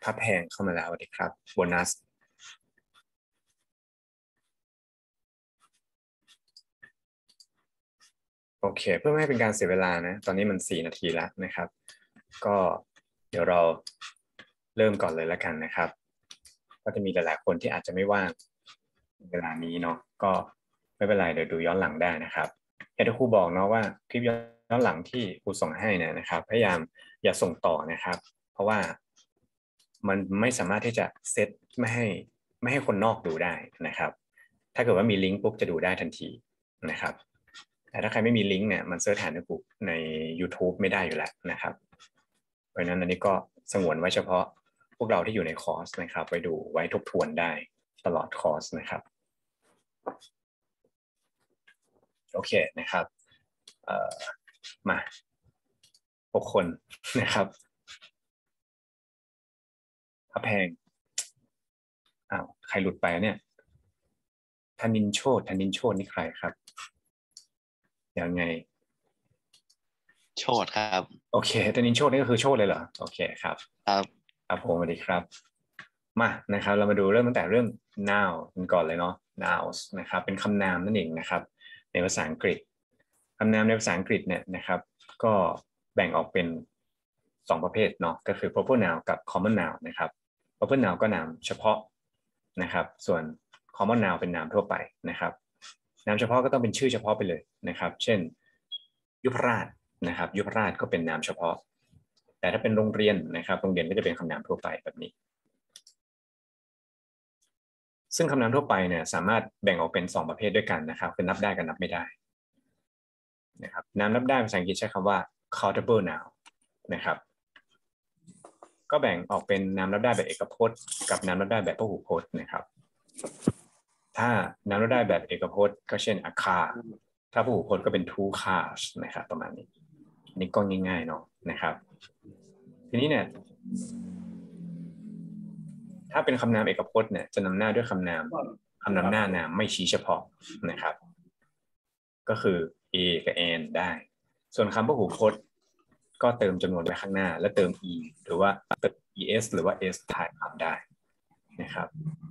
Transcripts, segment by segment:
พระแพงเข้ามาแล้วสวัสดีครับโบนัสโอเคเพื่อไม่ให้เป็นการเสียเวลานะตอนนี้มัน4 นาทีแล้วนะครับก็เดี๋ยวเราเริ่มก่อนเลยแล้วกันนะครับก็จะมีหลายๆคนที่อาจจะไม่ว่างเวลานี้เนาะก็ไม่เป็นไรเดี๋ยวดูย้อนหลังได้นะครับอย่างที่ครูบอกเนาะว่าคลิปย้อนหลังที่ครูส่งให้นะครับพยายามอย่าส่งต่อนะครับเพราะว่ามันไม่สามารถที่จะเซตไม่ให้คนนอกดูได้นะครับถ้าเกิดว่ามีลิงก์ปุ๊บจะดูได้ทันทีนะครับแต่ถ้าใครไม่มีลิงก์เนี่ยมันเสิร์ชหาใน YouTube ไม่ได้อยู่แล้วนะครับเพราะฉะนั้นอันนี้ก็สงวนไว้เฉพาะพวกเราที่อยู่ในคอร์สนะครับไปดูไว้ทบทวนได้ตลอดคอร์สนะครับโอเคนะครับมา6 คนนะครับพระแพงอ้าวใครหลุดไปเนี่ยธนินโชตินี่ใครครับยังไงโชติครับโอเคธนินโชตินี่ก็คือโชติเลยเหรอโอเคครับครับครับผมสวัสดีครับมานะครับเรามาดูเริ่มตั้งแต่เรื่อง noun กันก่อนเลยเนาะ nouns นะครับเป็นคำนามนั่นเองนะครับในภาษาอังกฤษคำนามในภาษาอังกฤษเนี่ยนะครับก็แบ่งออกเป็น2 ประเภทเนาะก็คือ proper noun กับ common noun นะครับ proper noun ก็นามเฉพาะนะครับส่วน common noun เป็นนามทั่วไปนะครับนามเฉพาะก็ต้องเป็นชื่อเฉพาะไปเลยนะครับเช่นยุพราชนะครับยุพราชก็เป็นนามเฉพาะแต่ถ้าเป็นโรงเรียนนะครับโรงเรียนก็จะเป็นคำนามทั่วไปแบบนี้ซึ่งคำนามทั่วไปเนี่ยสามารถแบ่งออกเป็น2 ประเภทด้วยกันนะครับคือนับได้กับนับไม่ได้นะครับนามนับได้ภาษาอังกฤษใช้คำว่า countable noun นะครับก็แบ่งออกเป็นนามนับได้แบบเอกพจน์กับนามนับได้แบบพหูพจน์นะครับถ้านามนับได้แบบเอกพจน์ก็เช่น a car ถ้าพหูพจน์ก็เป็น two cars นะครับประมาณนี้นี่ก็ง่ายๆเนาะนะครับทีนี้เนี่ยถ้าเป็นคำนามเอกพจน์เนี่ยจะนำหน้าด้วยคำนามหน้านามไม่ชี้เฉพาะนะครับก็คือ a กับ and ได้ส่วนคำพหูพจน์ก็เติมจำนวนไว้ข้างหน้าและเติม e หรือว่าเติม es หรือว่า s ถ่ายคำได้นะครับ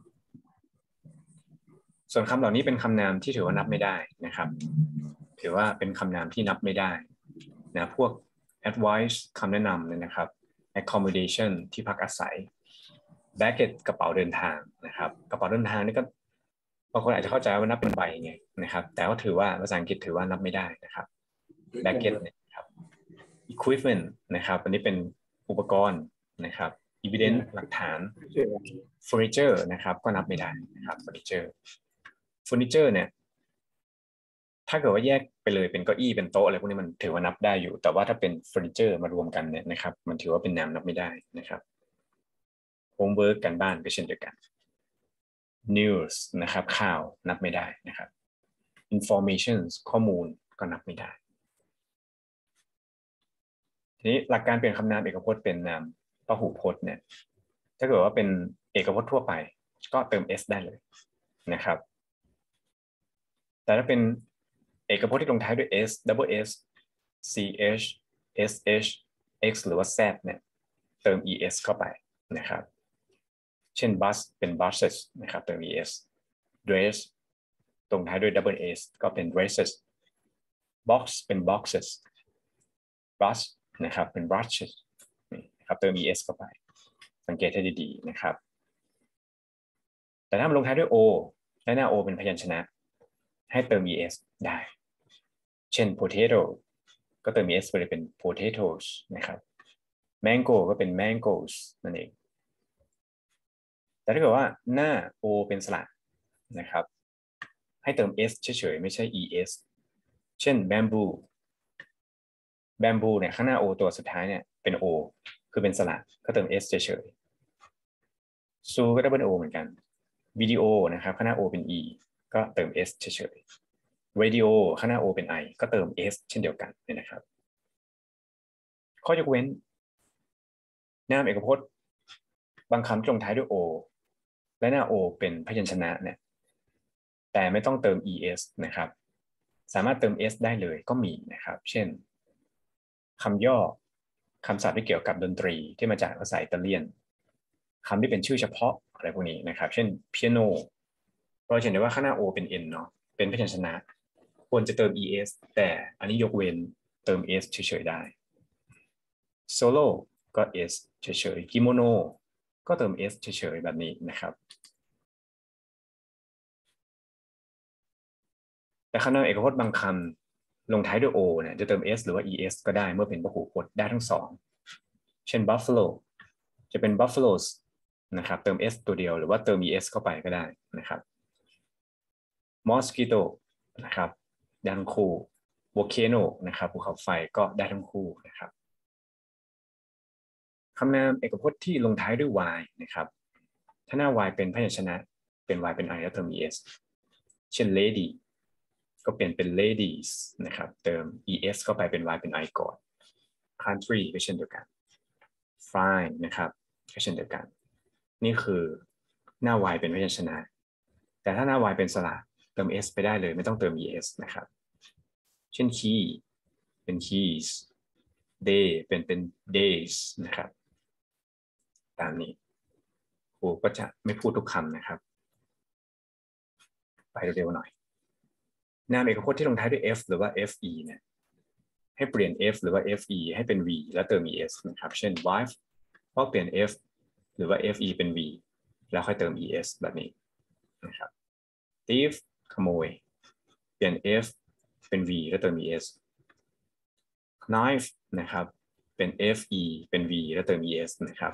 ส่วนคำเหล่านี้เป็นคำนามที่ถือว่านับไม่ได้นะครับถือว่าเป็นคำนามที่นับไม่ได้นะพวก advice คำแนะนำเลยนะครับ accommodation ที่พักอาศัย baggage กระเป๋าเดินทางนะครับกระเป๋าเดินทางนี่ก็บางคนอาจจะเข้าใจว่านับเป็นใบไงนะครับแต่ก็ถือว่าภาษาอังกฤษถือว่านับไม่ได้นะครับ baggage เนี่ยครับ equipment นะครับอันนี้เป็นอุปกรณ์นะครับ evidence หลักฐาน furniture นะครับก็นับไม่ได้นะครับ furniture เนี่ยถ้าเกิดว่าแยกไปเลยเป็นเก้าอี้เป็นโต๊ะอะไรพวกนี้มันถือว่านับได้อยู่แต่ว่าถ้าเป็นเฟอร์นิเจอร์มารวมกันเนี่ยนะครับมันถือว่าเป็นนามนับไม่ได้นะครับโฮมเวิร์กกันบ้านก็เช่นเดียวกัน news นะครับข่าวนับไม่ได้นะครับ information ข้อมูลก็นับไม่ได้ทีนี้หลักการเปลี่ยนคำนามเอกพจน์เป็นนามพหูพจน์เนี่ยถ้าเกิดว่าเป็นเอกพจน์ทั่วไปก็เติม s ได้เลยนะครับแต่ถ้าเป็นเอกพจน์ที่ลงท้ายด้วย s double s ch sh x หรือว่า z เนี่ยเติม es เข้าไปนะครับเช่น bus เป็น buses นะครับเติม es dress ตรงท้ายด้วย double s ก็เป็น dresses box เป็น boxes brush นะครับเป็น brushes นะครับเติม es เข้าไปสังเกตให้ดีๆนะครับแต่ถ้ามันลงท้ายด้วย o และหน้า o เป็นพยัญชนะให้เติม es ได้เช่น potato ก็เติม es ไปเลยเป็น potatoes นะครับ mango ก็เป็น mangoes นั่นเองแต่ถ้าเกิดว่าหน้า o เป็นสระนะครับให้เติม s เฉยๆไม่ใช่ es เช่น bamboo เนี่ยข้างหน้า o ตัวสุดท้ายเนี่ยเป็น o คือเป็นสระก็เติม s เฉยๆ zoo ก็ได้เป็น o เหมือนกันวิดีโอนะครับข้างหน้า o เป็น e ก็เติม s เฉยๆ radio ข้างหน้า o เป็น i ก็เติม s เช่นเดียวกันนะครับข้อยกเว้นนามเอกพจน์บางคำที่ลงท้ายด้วย o และหน้า o เป็นพยัญชนะเนี่ยแต่ไม่ต้องเติม es นะครับสามารถเติม s ได้เลยก็มีนะครับเช่นคำย่อคำศัพท์ที่เกี่ยวกับดนตรีที่มาจากภาษาอิตาเลียนคำที่เป็นชื่อเฉพาะอะไรพวกนี้นะครับเช่น piano เราเห็นได้ว่าข้างหน้า o เป็น n เนาะเป็นพยัญชนะควรจะเติม es แต่อันนี้ยกเว้นเติม s เฉยๆได้ solo ก็ s เฉยๆ kimono ก็เติม s เฉยๆแบบนี้นะครับแต่คำนามเอกพจน์บางคำลงท้ายด้วย o เนี่ยจะเติม s หรือว่า es ก็ได้เมื่อเป็นพหูพจน์ได้ทั้งสองเช่น buffalo จะเป็น buffaloes นะครับเติม s ตัวเดียวหรือว่าเติม es เข้าไปก็ได้นะครับ mosquito นะครับได้ทั้งคู่ volcano นะครับภูเขาไฟก็ได้ทั้งคู่นะครับคำนามเอกพจน์ที่ลงท้ายด้วย y นะครับถ้าหน้า y เป็นพยัญชนะเป็น y เป็น i แล้วเติม es เช่น lady ก็เปลี่ยนเป็น ladies นะครับเติม es เข้าไปเป็น y เป็น i ก่อน country ก็เช่นเดียวกัน fine นะครับก็เช่นเดียวกันนี่คือหน้า y เป็นพยัญชนะแต่ถ้าหน้า y เป็นสระเติม s ไปได้เลยไม่ต้องเติม es นะครับเช่น key เป็น keys day เป็น days นะครับตามนี้ครูก็จะไม่พูดทุกคำนะครับไปเร็วๆหน่อยนามเอกพจน์ที่ลงท้ายด้วย f หรือว่า fe เนี่ยให้เปลี่ยน f หรือว่า fe ให้เป็น v แล้วเติม es นะครับเช่น wife ก็เปลี่ยน f หรือว่า fe เป็น v แล้วค่อยเติม es แบบนี้นะครับ thief ขโมยเปลี่ยน f เป็น v แล้วเติม es knife นะครับเป็น fe เป็น v แล้วเติม es นะครับ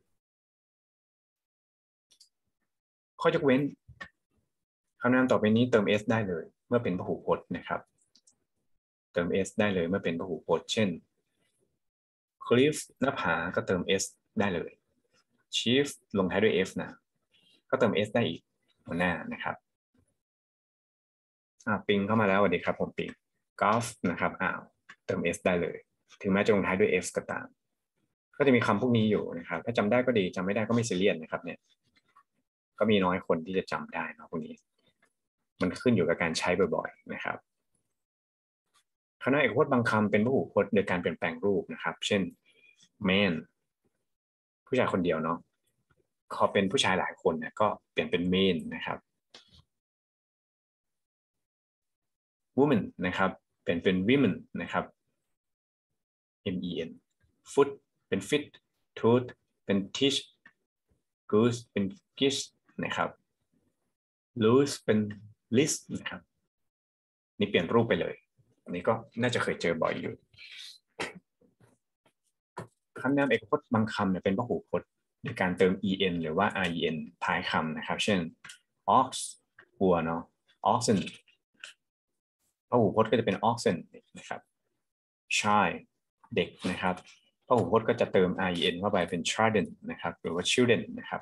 ข้อยกเว้นคำนามต่อไปนี้เติม s ได้เลยเมื่อเป็นพหูพจน์นะครับเติม s ได้เลยเมื่อเป็นพหูพจน์เช่น cliff หน้าผาก็เติม s ได้เลย chief ลงท้ายด้วย f นะก็เติม s ได้อีกหัวหน้านะครับปิงเข้ามาแล้วสวัสดีครับผมปิง golf นะครับเติม s ได้เลยถึงแม้จะลงท้ายด้วย f ก็ตามก็จะมีคำพวกนี้อยู่นะครับถ้าจำได้ก็ดีจำไม่ได้ก็ไม่ซีเรียสนะครับเนี่ยก็มีน้อยคนที่จะจำได้นะพวกนี้มันขึ้นอยู่กับการใช้บ่อยๆนะครับคำนามเอกพจน์บางคำเป็นพหูพจน์โดยการเปลี่ยนแปลงรูปนะครับเช่น man ผู้ชายคนเดียวเนาะพอเป็นผู้ชายหลายคนเนี่ยก็เปลี่ยนเป็น main นะครับ woman นะครับเปลี่ยนเป็น women นะครับ men foot เป็น fit tooth เป็น teach goose เป็น gish นะครับ loose เป็น list นะครับนี่เปลี่ยนรูปไปเลยอันนี้ก็น่าจะเคยเจอบ่อยอยู่คำนามเอกพจน์บางคำเนี่ยเป็นพหูพจน์โดยการเติม en หรือว่า ren ท้ายคำนะครับเช่น ox วัวเนาะ oxen พหูพจน์ก็จะเป็น oxen นะครับ child เด็กนะครับพหูพจน์ก็จะเติม ren เข้าไปเป็น children นะครับหรือว่า children นะครับ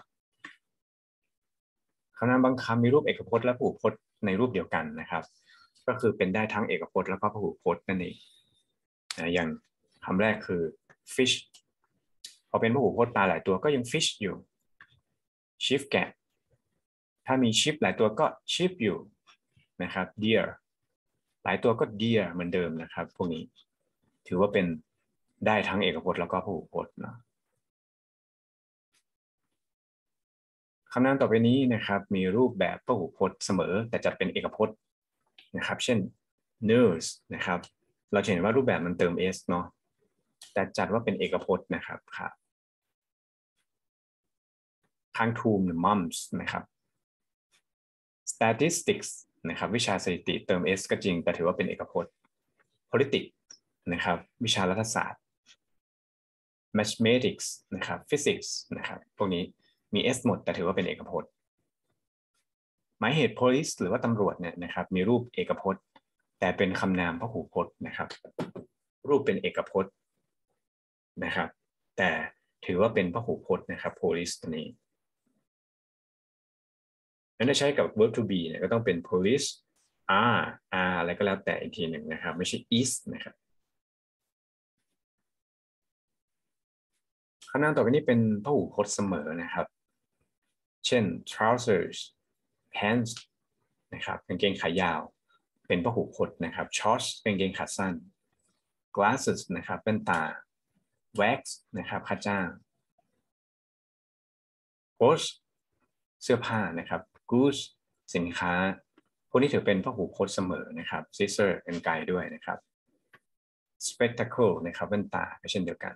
คำนามบางคำมีรูปเอกพจน์และพหูพจน์ในรูปเดียวกันนะครับก็คือเป็นได้ทั้งเอกพจน์แล้วก็พหูพจน์นั่นเองอย่างคำแรกคือ fish พอเป็นพหูพจน์ปลาหลายตัวก็ยัง fish อยู่ sheep แกะถ้ามี sheep หลายตัวก็ sheep อยู่นะครับ deer หลายตัวก็ deer เหมือนเดิมนะครับพวกนี้ถือว่าเป็นได้ทั้งเอกพจน์แล้วก็พหูพจน์นะคำนามต่อไปนี้นะครับมีรูปแบบพหูพจน์เสมอแต่จัดเป็นเอกพจน์นะครับเช่น nurse นะครับเราเห็นว่ารูปแบบมันเติม s เนาะแต่จัดว่าเป็นเอกพจน์นะครับครับข้างทูมหรือ mums นะครับ statistics นะครับวิชาสถิติเติม s ก็จริงแต่ถือว่าเป็นเอกพจน์ politics นะครับวิชารัฐศาสตร์ mathematics นะครับ physics นะครับพวกนี้มี s หมดแต่ถือว่าเป็นเอกพจน์หมายเหตุ police หรือว่าตำรวจเนี่ยนะครับมีรูปเอกพจน์แต่เป็นคำนามพหูพจน์นะครับรูปเป็นเอกพจน์นะครับแต่ถือว่าเป็นพหูพจน์นะครับ police ตัวนี้นั้นถ้าใช้กับ verb to be เนี่ยก็ต้องเป็น police are อะไรก็แล้วแต่อีกทีหนึ่งนะครับไม่ใช่ is นะครับคำนามต่อไปนี้เป็นพหูพจน์เสมอนะครับเช่น trousers pants นะครับกางเกงขายาวเป็นพหูพจน์นะครับ shorts กางเกงขาสั้น glasses นะครับแว่นตา wax นะครับค่าจ้าง clothes เสื้อผ้านะครับ goods สินค้าพวกนี้ถือเป็นพหูพจน์เสมอนะครับ scissor เป็นไกลด้วยนะครับ spectacle นะครับแว่นตาก็เช่นเดียวกัน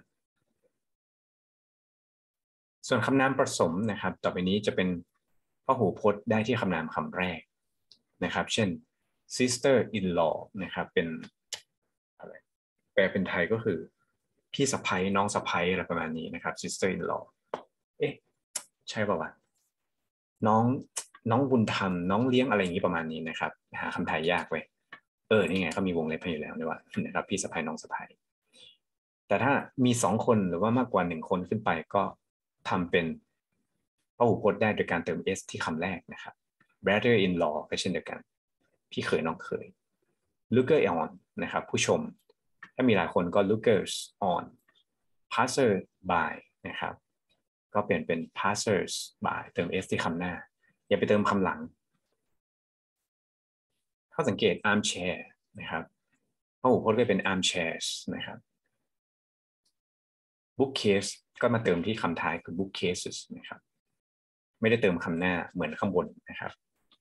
ส่วนคำนามผสมนะครับต่อไปนี้จะเป็นพหูพจน์ได้ที่คำนามคำแรกนะครับเช่น sister in law นะครับเป็นอะไรแปลเป็นไทยก็คือพี่สะใภ้น้องสะใภ้อะไรประมาณนี้นะครับ sister in law เอ๊ะใช่ป่าวะน้องบุญธรรมน้องเลี้ยงอะไรอย่างนี้ประมาณนี้นะครับหาคำไทยยากเว้ยนี่ไงเขามีวงเล็บให้อยู่แล้วด้วยว่านะครับพี่สะใภ้น้องสะใภ้แต่ถ้ามี2คนหรือว่ามากกว่า1คนขึ้นไปก็ทำเป็นพหูพจน์ได้โดยการเติม s ที่คำแรกนะครับ brother in law ก็เช่นเดียวกันพี่เขยน้องเขย looker on นะครับผู้ชมถ้ามีหลายคนก็ lookers on passer by นะครับก็เปลี่ยนเป็น passers by เติม s ที่คำหน้าอย่าไปเติมคำหลังข้อสังเกต armchair นะครับพหูพจน์ก็เป็น armchairs นะครับ bookcase ก็มาเติมที่คำท้ายคือ bookcases นะครับไม่ได้เติมคำหน้าเหมือนข้างบนนะครับ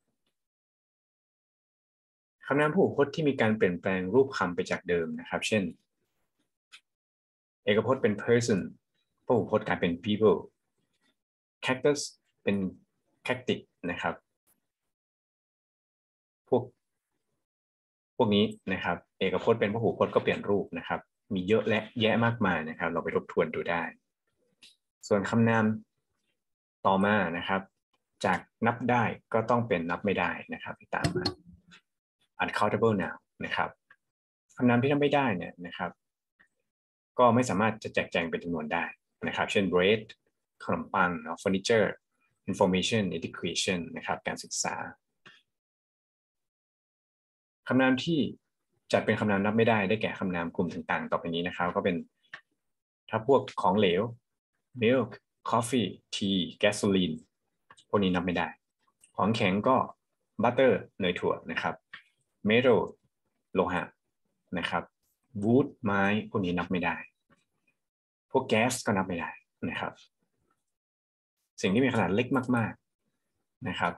คำนามพหูพจน์ที่มีการเปลี่ยนแปลงรูปคำไปจากเดิมนะครับเช่นเอกพจน์เป็น person พหูพจน์กลายเป็น people cactus เป็น cactus นะครับพวกนี้นะครับเอกพจน์เป็นพหูพจน์ก็เปลี่ยนรูปนะครับมีเยอะและแยะมากมายนะครับเราไปทบทวนดูได้ส่วนคำนามต่อมานะครับจากนับได้ก็ต้องเป็นนับไม่ได้นะครับที่ตามมา uncountable noun นะครับคำนามที่นับไม่ได้เนี่ยนะครับก็ไม่สามารถจะแจกแจงเป็นจำนวนได้นะครับเช่น bread ขนมปัง furniture information education นะครับการศึกษาคำนามที่จัดเป็นคำนามนับไม่ได้ได้แก่คำนามกลุ่มต่างๆต่อไปนี้นะครับก็เป็นถ้าพวกของเหลว milk coffee tea gasoline พวกนี้นับไม่ได้ของแข็งก็ butter เนยถั่วนะครับ metal โลหะนะครับ wood ไม้พวกนี้นับไม่ได้พวกแก๊สก็นับไม่ได้นะครับสิ่งที่มีขนาดเล็กมากๆนะครับ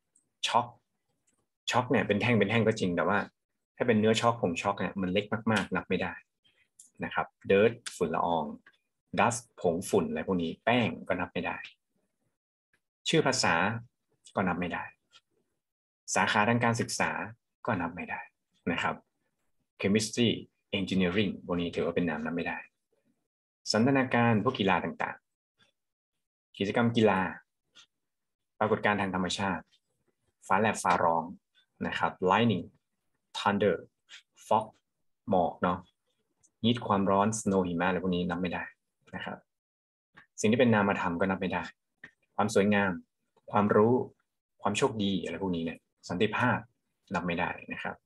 ช็อกเนี่ยเป็นแท่งก็จริงแต่ว่าถ้าเป็นเนื้อช็อกผงช็อกเนี่ยมันเล็กมากๆนับไม่ได้นะครับ dirt ฝุ่นละออง dust ผงฝุ่นอะไรพวกนี้แป้งก็นับไม่ได้ชื่อภาษาก็นับไม่ได้สาขาทางการศึกษาก็นับไม่ได้นะครับ chemistry engineering พวกนี้ถือว่าเป็นนามนับไม่ได้สันทนาการพวกกีฬาต่างๆกิจกรรมกีฬาปรากฏการณ์ทางธรรมชาติฟ้าแลบฟ้าร้องนะครับ lightning thunder fog หมอกเนาะฮีทความร้อน snow หิมะอะไรพวกนี้นับไม่ได้นะครับสิ่งที่เป็นนามธรรมก็นับไม่ได้ความสวยงามความรู้ความโชคดีอะไรพวกนี้เนี่ยสันติภาพนับไม่ได้นะครับ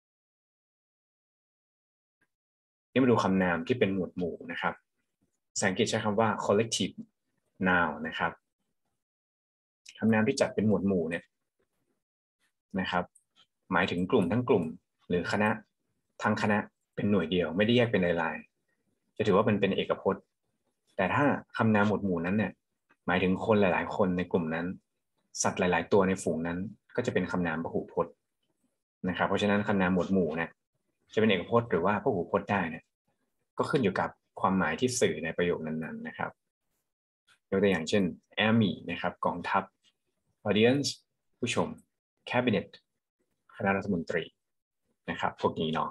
นี่มาดูคำนามที่เป็นหมวดหมู่นะครับภาษาอังกฤษใช้คำว่า collective noun นะครับคำนามที่จัดเป็นหมวดหมู่เนี่ยนะครับหมายถึงกลุ่มทั้งกลุ่มหรือคณะทั้งคณะเป็นหน่วยเดียวไม่ได้แยกเป็นรายๆจะถือว่ามันเป็นเอกพจน์แต่ถ้าคำนามหมวดหมู่นั้นเนี่ยหมายถึงคนหลายๆคนในกลุ่มนั้นสัตว์หลายๆตัวในฝูงนั้นก็จะเป็นคำนามพหูพจน์นะครับเพราะฉะนั้นคำนามหมวดหมู่เนี่ยจะเป็นเอกพจน์หรือว่าพหูพจน์ได้เนี่ยก็ขึ้นอยู่กับความหมายที่สื่อในประโยคนั้นๆนะครับยกตัวอย่างเช่น army นะครับกองทัพ audience ผู้ชม cabinet คณะรัฐมนตรีนะครับพวกนี้เนาะ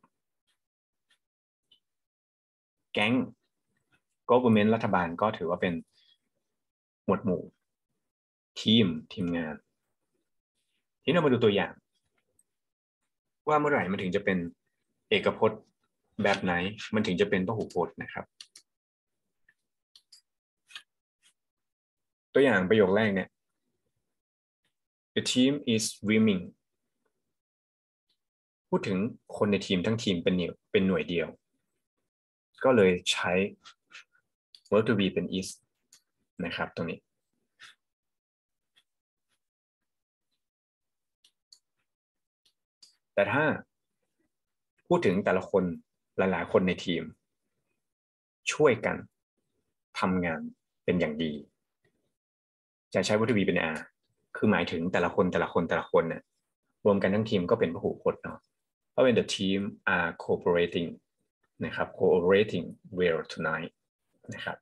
แก๊ง government รัฐบาลก็ถือว่าเป็นหมวดหมู่ทีมงานทีนี้เรามาดูตัวอย่างว่าเมื่อไหร่มันถึงจะเป็นเอกพจน์แบบไหนมันถึงจะเป็นพหูพจน์นะครับตัวอย่างประโยคแรกเนี่ย The team is swimming พูดถึงคนในทีมทั้งทีมเป็นหน่วยเดียวก็เลยใช้ verb to be เป็น is นะครับตรงนี้แต่ถ้าพูดถึงแต่ละคนหลายๆคนในทีมช่วยกันทำงานเป็นอย่างดีจะใช้วัตถุ be เป็น are คือหมายถึงแต่ละคนเนี่ยรวมกันทั้งทีมก็เป็นพหูพจน์เนาะเพราะเป็น the team are cooperating นะครับ cooperating well tonight นะครับ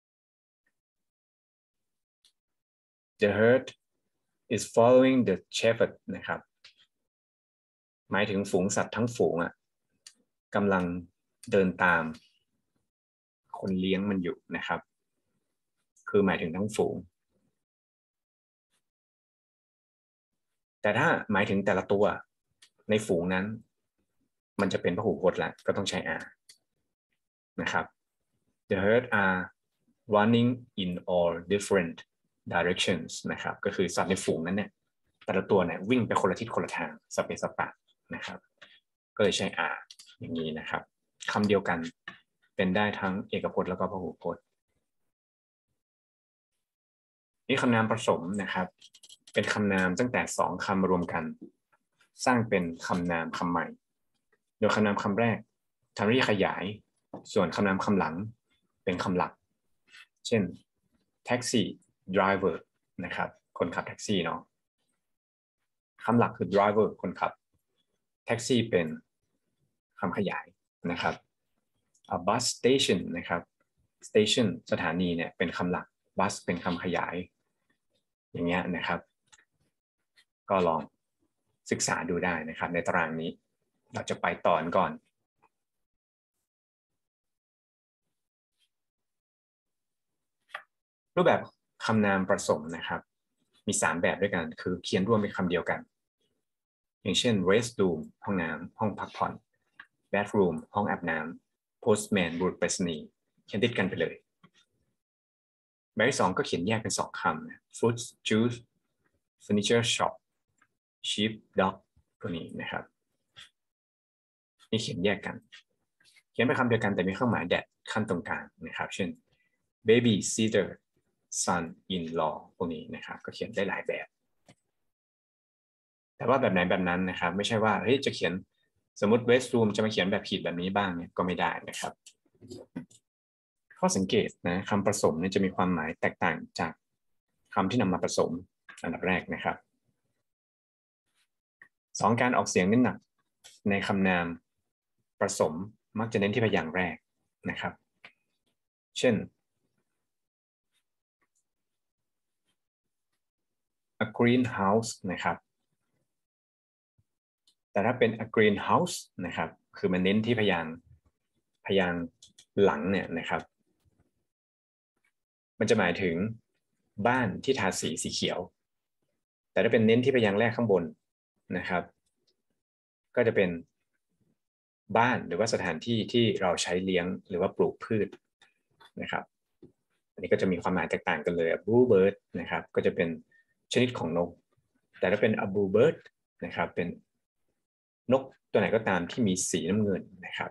the herd is following the shepherd นะครับหมายถึงฝูงสัตว์ทั้งฝูงกำลังเดินตามคนเลี้ยงมันอยู่นะครับคือหมายถึงทั้งฝูงแต่ถ้าหมายถึงแต่ละตัวในฝูงนั้นมันจะเป็นพหูพจน์ละก็ต้องใช้ are นะครับ the herd are running in all different directions นะครับก็คือสัตว์ในฝูงนั้นเนี่ยแต่ละตัวเนี่ยวิ่งไปคนละทิศคนละทางสเปซสปะนะครับก็เลยใช้ are อย่างนี้นะครับคำเดียวกันเป็นได้ทั้งเอกพจน์แล้วก็พหูพจน์นี่คำนามผสมนะครับเป็นคำนามตั้งแต่2คำมารวมกันสร้างเป็นคำนามคำใหม่โดยคำนามคำแรกทำหน้าที่ขยายส่วนคำนามคำหลังเป็นคำหลักเช่น taxi driver นะครับคนขับแท็กซี่เนาะคำหลักคือ driver คนขับแท็กซี่เป็นคำขยายนะครับ a bus station นะครับ station สถานีเนี่ยเป็นคำหลัก bus เป็นคำขยายอย่างเงี้ยนะครับก็ลองศึกษาดูได้นะครับในตารางนี้เราจะไปต่อก่อนรูปแบบคำนามผสมนะครับมี3แบบด้วยกันคือเขียนรวมเป็นคำเดียวกันอย่างเช่น restroom ห้องน้ำห้องพักผ่อน bathroom ห้องอาบน้ำ postman บุรุษไปรษณีย์เขียนติดกันไปเลยแบบที่2ก็เขียนแยกเป็น2คำ fruit juice furniture shop sheep dog พวกนี้นะครับนี่เขียนแยกกันเขียนเป็นคำเดียวกันแต่มีเครื่องหมาย that ขั้นตรงกลางนะครับเช่น baby sitter son in law พวกนี้นะครับก็เขียนได้หลายแบบแต่ว่าแบบไหนแบบนั้นนะครับไม่ใช่ว่าเฮ้ยจะเขียนสมมติ restroom จะมาเขียนแบบขีดแบบนี้บ้างเนี่ยก็ไม่ได้นะครับข้อสังเกตนะคำผสมเนี่ยจะมีความหมายแตกต่างจากคำที่นำมาผสมอันดับแรกนะครับ2การออกเสียงเน้นหนักในคำนามผสมมักจะเน้นที่พยางค์แรกนะครับเช่น a greenhouse นะครับแต่ถ้าเป็น a greenhouse นะครับคือมันเน้นที่พยางค์หลังเนี่ยนะครับมันจะหมายถึงบ้านที่ทาสีเขียวแต่ถ้าเป็นเน้นที่พยางค์แรกข้างบนนะครับก็จะเป็นบ้านหรือว่าสถานที่ที่เราใช้เลี้ยงหรือว่าปลูกพืชนะครับอันนี้ก็จะมีความหมายแตกต่างกันเลย bluebird นะครับก็จะเป็นชนิดของนกแต่ถ้าเป็น a bluebird นะครับเป็นนกตัวไหนก็ตามที่มีสีน้ำเงินนะครับ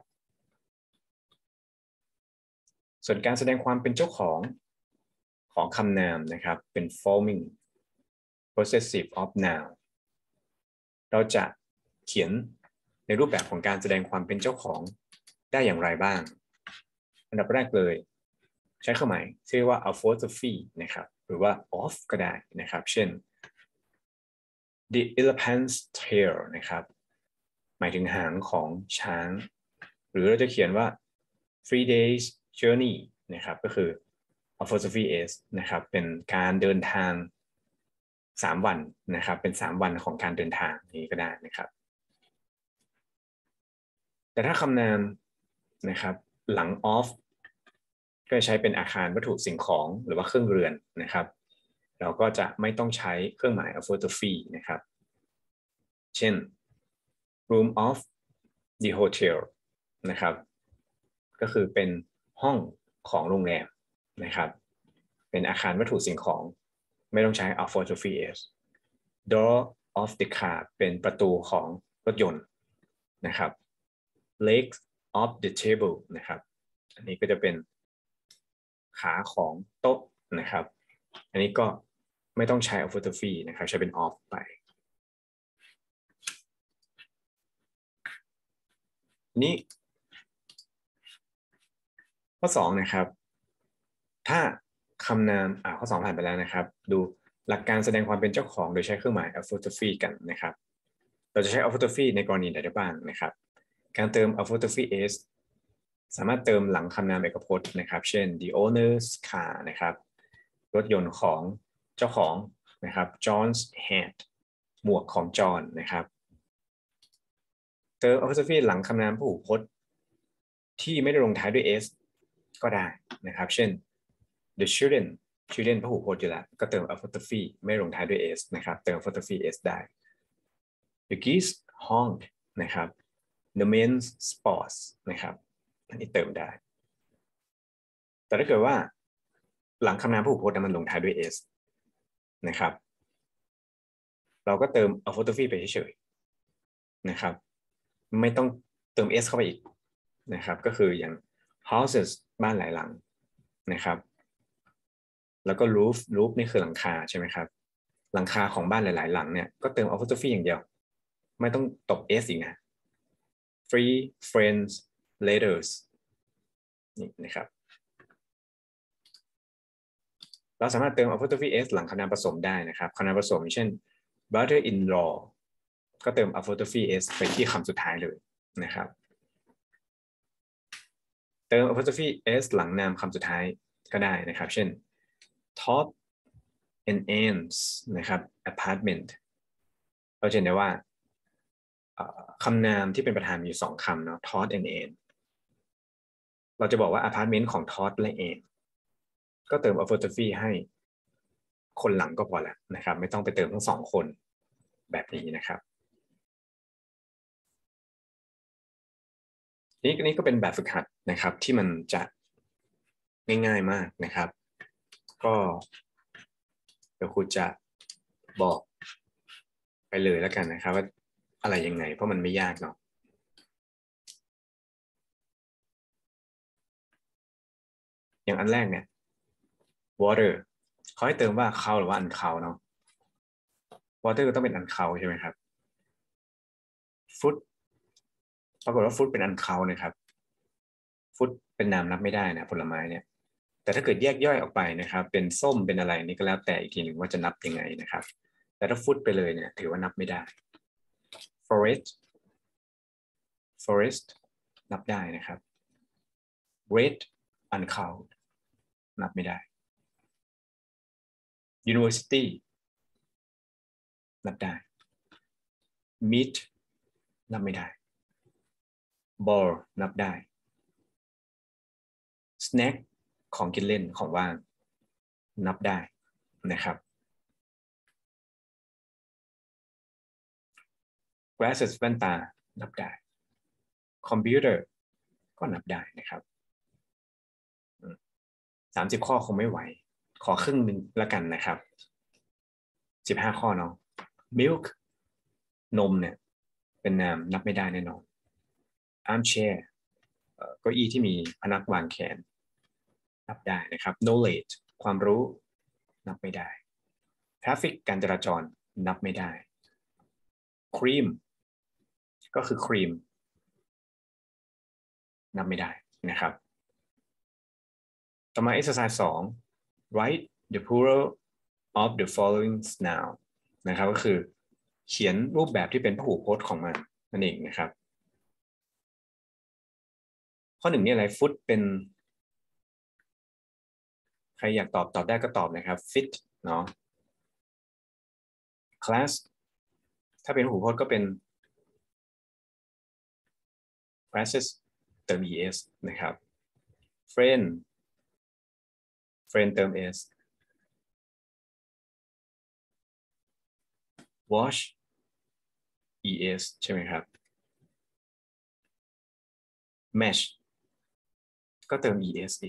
ส่วนการแสดงความเป็นเจ้าของคำนามนะครับเป็น forming possessive of noun เราจะเขียนในรูปแบบของการแสดงความเป็นเจ้าของได้อย่างไรบ้างอันดับแรกเลยใช้เครื่องหมายที่เรียกว่า apostrophe นะครับหรือว่า of ก็ได้นะครับเช่น the elephant's tail นะครับหมายถึงหางของช้างหรือเราจะเขียนว่า 3 days journey นะครับก็คือ apostrophe s นะครับเป็นการเดินทาง3 วันนะครับเป็น3 วันของการเดินทางนี้ก็ได้นะครับแต่ถ้าคำนามนะครับหลัง of ก็ใช้เป็นอาคารวัตถุสิ่งของหรือว่าเครื่องเรือนนะครับเราก็จะไม่ต้องใช้เครื่องหมาย apostrophe นะครับเช่น room of the hotel นะครับก็คือเป็นห้องของโรงแรมนะครับเป็นอาคารวัตถุสิ่งของไม่ต้องใช้ apostrophe s door of the car เป็นประตูของรถยนต์นะครับ legs of the table นะครับอันนี้ก็จะเป็นขาของโต๊ะนะครับอันนี้ก็ไม่ต้องใช้ apostrophe นะครับใช้เป็น of ไปนี้ข้อ2นะครับถ้าคำนามข้อ2ผ่านไปแล้วนะครับดูหลักการแสดงความเป็นเจ้าของโดยใช้เครื่องหมาย apostrophe กันนะครับเราจะใช้ apostrophe ในกรณีใดได้บ้างนะครับการเติม apostrophe s สามารถเติมหลังคำนามเอกพจน์นะครับเช่น the owner's car นะครับรถยนต์ของเจ้าของนะครับ John's hat หมวกของจอห์นนะครับเติม apostrophe หลังคำนามพหูพจน์ที่ไม่ได้ลงท้ายด้วย s ก็ได้นะครับเช่น the children พหูพจน์อยู่แล้วก็เติม apostrophe ไม่ลงท้ายด้วย s นะครับเติม apostrophe s ได้ the geese honk นะครับ the men's sports นะครับอันนี้เติมได้แต่ถ้าเกิดว่าหลังคำนามพหูพจน์มันลงท้ายด้วย s นะครับเราก็เติม apostrophe ไปเฉยๆนะครับไม่ต้องเติม s เข้าไปอีกนะครับก็คืออย่าง houses บ้านหลายหลังนะครับแล้วก็ roof นี่คือหลังคาใช่ไหมครับหลังคาของบ้านหลายๆหลังเนี่ยก็เติม apostrophe อย่างเดียวไม่ต้องตบ s อีกนะ free friends letters นี่นะครับเราสามารถเติม apostrophe s หลังคำนามผสมได้นะครับคำนามผสมเช่น brother-in-law ก็เติม apostrophe s ไปที่คำสุดท้ายเลยนะครับเติม apostrophe s หลังนามคำสุดท้ายก็ได้นะครับเช่น Todd and Anne's นะครับ apartment เราจะเห็นได้ว่าคำนามที่เป็นประธานมีสองคำเนาะ Todd and Anne เราจะบอกว่า apartment ของ Todd และ Anne ก็เติม apostrophe ให้คนหลังก็พอแล้วนะครับไม่ต้องไปเติมทั้งสองคนแบบนี้นะครับนี่ก็เป็นแบบฝึกหัดนะครับที่มันจะง่ายๆมากนะครับก็เดี๋ยวครูจะบอกไปเลยแล้วกันนะครับว่าอะไรยังไงเพราะมันไม่ยากเนาะอย่างอันแรกเนี่ย water เขาให้เติมว่าเขาหรือว่า uncount เนาะ water ต้องเป็น uncount ใช่ไหมครับ fruit ปรากฏว่า fruit เป็น uncount นะครับ fruit เป็นนามนับไม่ได้นะผลไม้เนี่ยแต่ถ้าเกิดแยกย่อยออกไปนะครับเป็นส้มเป็นอะไรนี่ก็แล้วแต่อีกทีหนึ่งว่าจะนับยังไงนะครับแต่ถ้า fruit ไปเลยเนี่ยถือว่านับไม่ได้ forest นับได้นะครับ red uncount นับไม่ได้ university นับได้ meat นับไม่ได้ ball นับได้ snack ของกินเล่นของว่างนับได้นะครับ glasses แว่นตานับได้ computer ก็นับได้นะครับ30 ข้อคงไม่ไหวขอครึ่งนึงละกันนะครับ15 ข้อเนาะ milk นมเนี่ยเป็นนามนับไม่ได้แน่นอน armchair เก้าอี้ที่มีพนักวางแขนนับได้นะครับ knowledge ความรู้นับไม่ได้ traffic การจราจรนับไม่ได้ cream ก็คือครีมนับไม่ได้นะครับต่อมา exercise 2 write the plural of the following noun นะครับก็คือเขียนรูปแบบที่เป็นพหูพจน์ของมันนั่นเองนะครับข้อ 1นี่อะไร foot เป็นใครอยากตอบได้ก็ตอบนะครับ fit เนาะ class ถ้าเป็นพหูพจน์ก็เป็น classes เติม es นะครับ friend เติม s wash es ใช่ไหมครับ mesh ก็เติม es อีก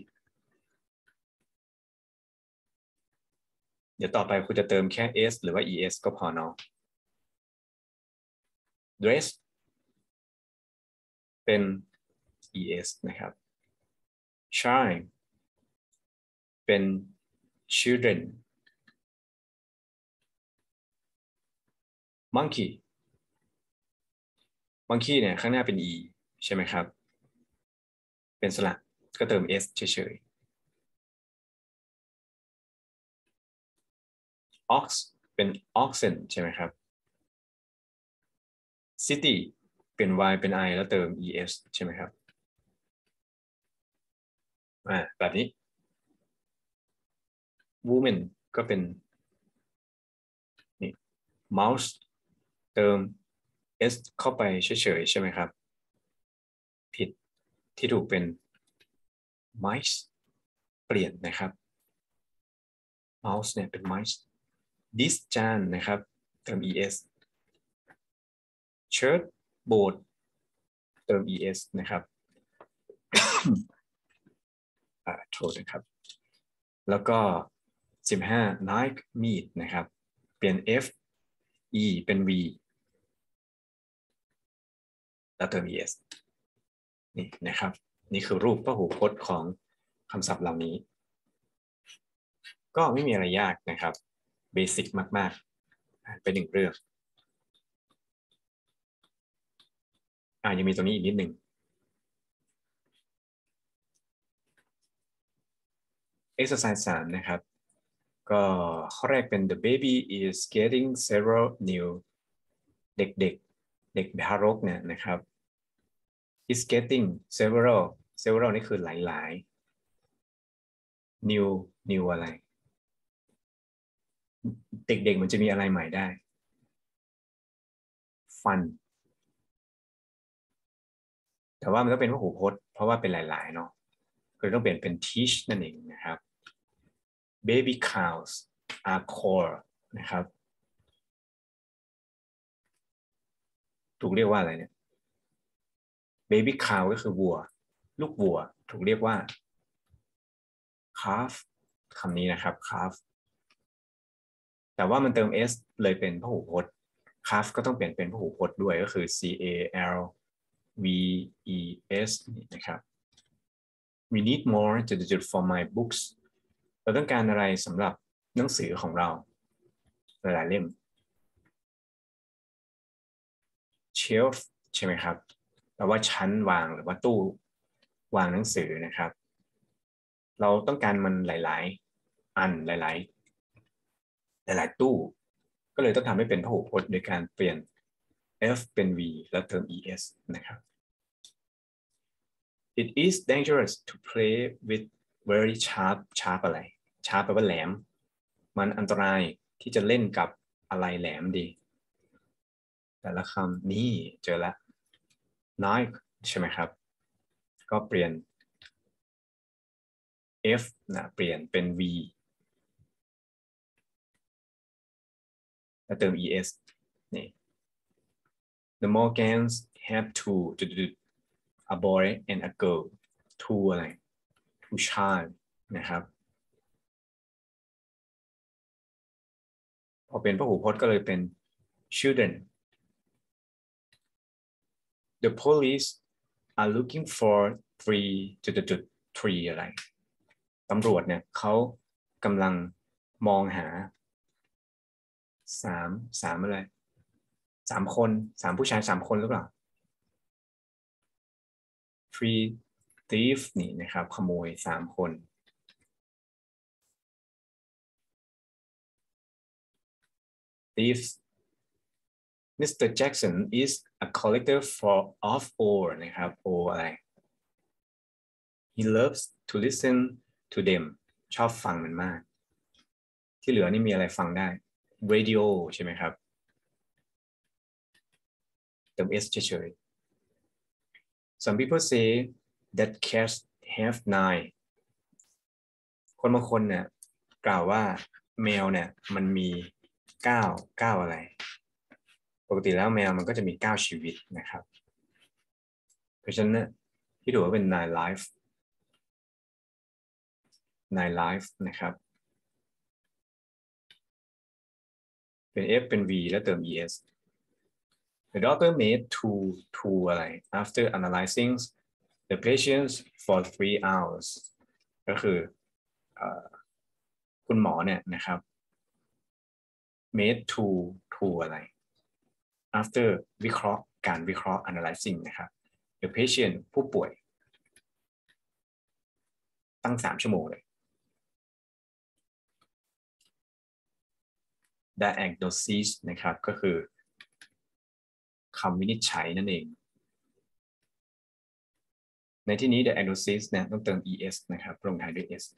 เดี๋ยวต่อไปคุณจะเติมแค่ s หรือว่า es ก็พอเนาะ dress เป็น es นะครับ shine เป็น children monkey เนี่ยข้างหน้าเป็น e ใช่ไหมครับเป็นสระก็เติม s เฉย ox เป็น oxen ใช่ไหมครับ city เป็น y เป็น i แล้วเติม es ใช่ไหมครับแบบนี้ woman ก็เป็นนี่ mouse เติม s เข้าไปเฉยๆใช่ไหมครับผิดที่ถูกเป็น mice เปลี่ยนนะครับ mouse เนี่ยเป็น mice this จานนะครับเติม es shirt โบสเติม es นะครับ โทษนะครับแล้วก็15 knife meat นะครับเปลี่ยน f e เป็น v แล้วเติม es นี่นะครับนี่คือรูปพหูพจน์ของคำศัพท์เหล่านี้ก็ไม่มีอะไรยากนะครับเบสิกมากๆเป็นหนึ่งเรื่องยังมีตรงนี้อีกนิดหนึ่ง exercise 3นะครับก็ข้อแรกเป็น the baby is getting several new เด็กเด็กทารกเนี่ยนะครับ is getting several นี่คือหลายๆ new อะไรเด็กๆมันจะมีอะไรใหม่ได้ fun แต่ว่ามันต้องเป็นพหูพจน์เพราะว่าเป็นหลายๆเนาะก็ต้องเปลี่ยนเป็น teach นั่นเองนะครับ baby cows are core นะครับถูกเรียกว่าอะไรเนี่ย baby cow ก็คือวัวลูกวัวถูกเรียกว่า calf คำนี้นะครับ calf แต่ว่ามันเติม s เลยเป็นพหูพจน์ calf ก็ต้องเปลี่ยนเป็นพหูพจน์ด้วยก็คือ CALVES นะครับ we need more for my books เราต้องการอะไรสำหรับหนังสือของเราหลายๆเล่ม shelf ใช่ไหมครับแปลว่าชั้นวางหรือว่าตู้วางหนังสือนะครับเราต้องการมันหลายๆอันหลายๆตู้ก็เลยต้องทำให้เป็นพหูพจน์โดยการเปลี่ยน f เป็น v แล้วเติม es นะครับ it is dangerous to play with very sharp อะไร sharp แปลว่าแหลมมันอันตรายที่จะเล่นกับอะไรแหลมดีแต่ละคำนี่เจอแล้ว knife ใช่ไหมครับก็เปลี่ยน f นะเปลี่ยนเป็น v แล้วเติม es นี่ the Morgans have two a boy and a girl two อะไร two child นะครับพอเป็นพหูพจน์ก็เลยเป็น children the police are looking for three three อะไรตำรวจเนี่ยเขากำลังมองหาสามอะไร3 คน3 ผู้ชาย3 คนหรือเปล่า three thief นี่นะครับขโมย3 คน thieves Mr. Jackson is a collector of ore นะครับ ore อะไร he loves to listen to them ชอบฟังมันมากที่เหลือนี่มีอะไรฟังได้ radio ใช่ไหมครับเติม s เฉยๆ some people say that cats have 9คนบางคนเนี่ยกล่าวว่าแมวเนี่ยมันมี9อะไรปกติแล้วแมวมันก็จะมี9ชีวิตนะครับเพราะฉะนั้นที่ดูว่าเป็น nine life นะครับเป็น f เป็น v แล้วเติม es the doctor made two อะไร after analyzing the patients for 3 hours ก็คือคุณหมอเนี่ยนะครับ made two อะไร after วิเคราะห์การวิเคราะห์ analyzing นะครับ the patient ผู้ป่วยตั้ง3 ชั่วโมงเลย diagnosis นะครับก็คือคำวินิจฉัยนั่นเองในที่นี้ diagnosis นะต้องเติม es นะครับลงท้ายด้วย s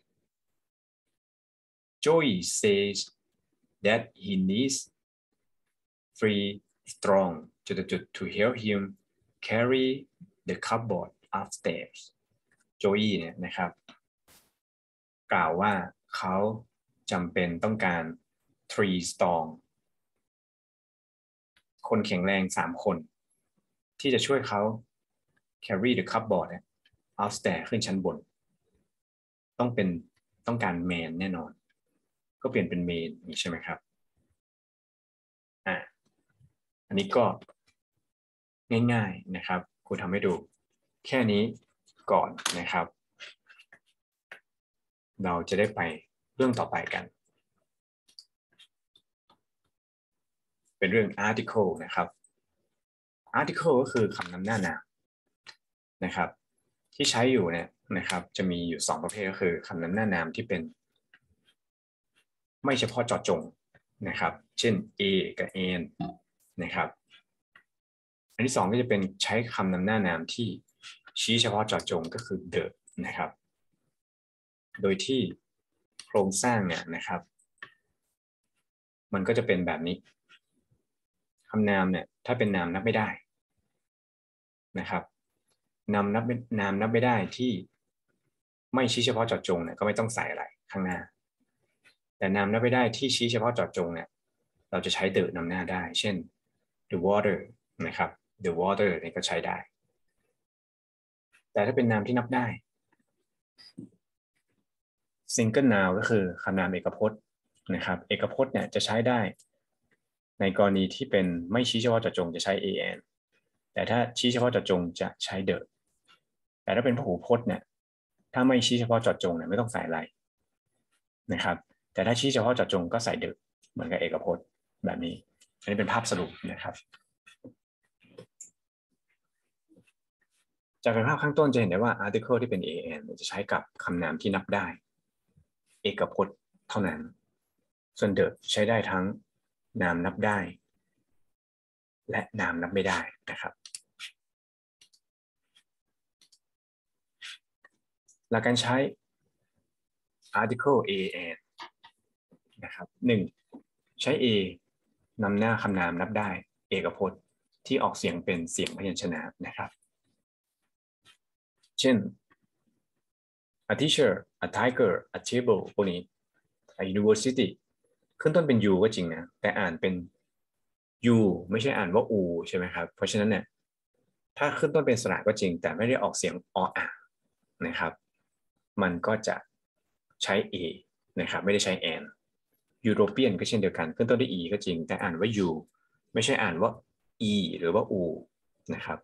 Joey says that he needs three strong to help him carry the cupboard upstairs Joey เนี่ยนะครับกล่าวว่าเขาจำเป็นต้องการ three strong คนแข็งแรง3 คนที่จะช่วยเขา carry the cupboard เนี่ย upstairs ขึ้นชั้นบนต้องการ man แน่นอนก็เปลี่ยนเป็น main นี่ใช่ไหมครับอันนี้ก็ง่ายๆนะครับครูทำให้ดูแค่นี้ก่อนนะครับเราจะได้ไปเรื่องต่อไปกันเป็นเรื่อง article นะครับ article ก็คือคำนำหน้านามนะครับที่ใช้อยู่เนี่ยนะครับจะมีอยู่2ประเภทก็คือคำนำหน้านามที่เป็นไม่เฉพาะเจาะจงนะครับเช่น a กับ an นะครับอันที่2ก็จะเป็นใช้คำนำหน้านามที่ชี้เฉพาะเจาะจงก็คือ the นะครับโดยที่โครงสร้างเนี่ยนะครับมันก็จะเป็นแบบนี้คำนามเนี่ยถ้าเป็นนามนับไม่ได้นะครับนามนับไม่ได้ที่ไม่ชี้เฉพาะเจาะจงเนี่ยก็ไม่ต้องใส่อะไรข้างหน้าแต่นามนับไม่ได้ที่ชี้เฉพาะเจาะจงเนี่ยเราจะใช้ the นำหน้าได้เช่น the water นะครับ the water นี่ก็ใช้ได้แต่ถ้าเป็นนามที่นับได้ single noun ก็คือคำนามเอกพจน์นะครับเอกพจน์เนี่ยจะใช้ได้ในกรณีที่เป็นไม่ชี้เฉพาะเจาะจงจะใช้ an แต่ถ้าชี้เฉพาะเจาะจงจะใช้ the แต่ถ้าเป็นพหูพจน์เนี่ยถ้าไม่ชี้เฉพาะเจาะจงเนี่ยไม่ต้องใส่อะไรนะครับแต่ถ้าชี้เฉพาะเจาะจงก็ใส่ the เหมือนกับเอกพจน์แบบนี้อันนี้เป็นภาพสรุปนะครับจากภาพข้างต้นจะเห็นได้ว่า article ที่เป็น an จะใช้กับคำนามที่นับได้เอกพจน์เท่านั้นส่วน the ใช้ได้ทั้งนามนับได้และนามนับไม่ได้นะครับหลักการใช้ article an นะครับ1ใช้ a นำหน้าคำนามนับได้เอกพจน์ที่ออกเสียงเป็นเสียงพยัญชนะนะครับเช่น a teacher a tiger a table พวกนี้ a university ขึ้นต้นเป็น u ก็จริงนะแต่อ่านเป็น u ไม่ใช่อ่านว่า u ใช่ไหมครับเพราะฉะนั้นเนี่ยถ้าขึ้นต้นเป็นสระก็จริงแต่ไม่ได้ออกเสียงออ่างนะครับมันก็จะใช้ a นะครับไม่ได้ใช้ an European ก็เช่นเดียวกันขึ้นต้นด้วย e ก็จริงแต่อ่านว่า u ไม่ใช่อ่านว่า e หรือว่า u นะครับ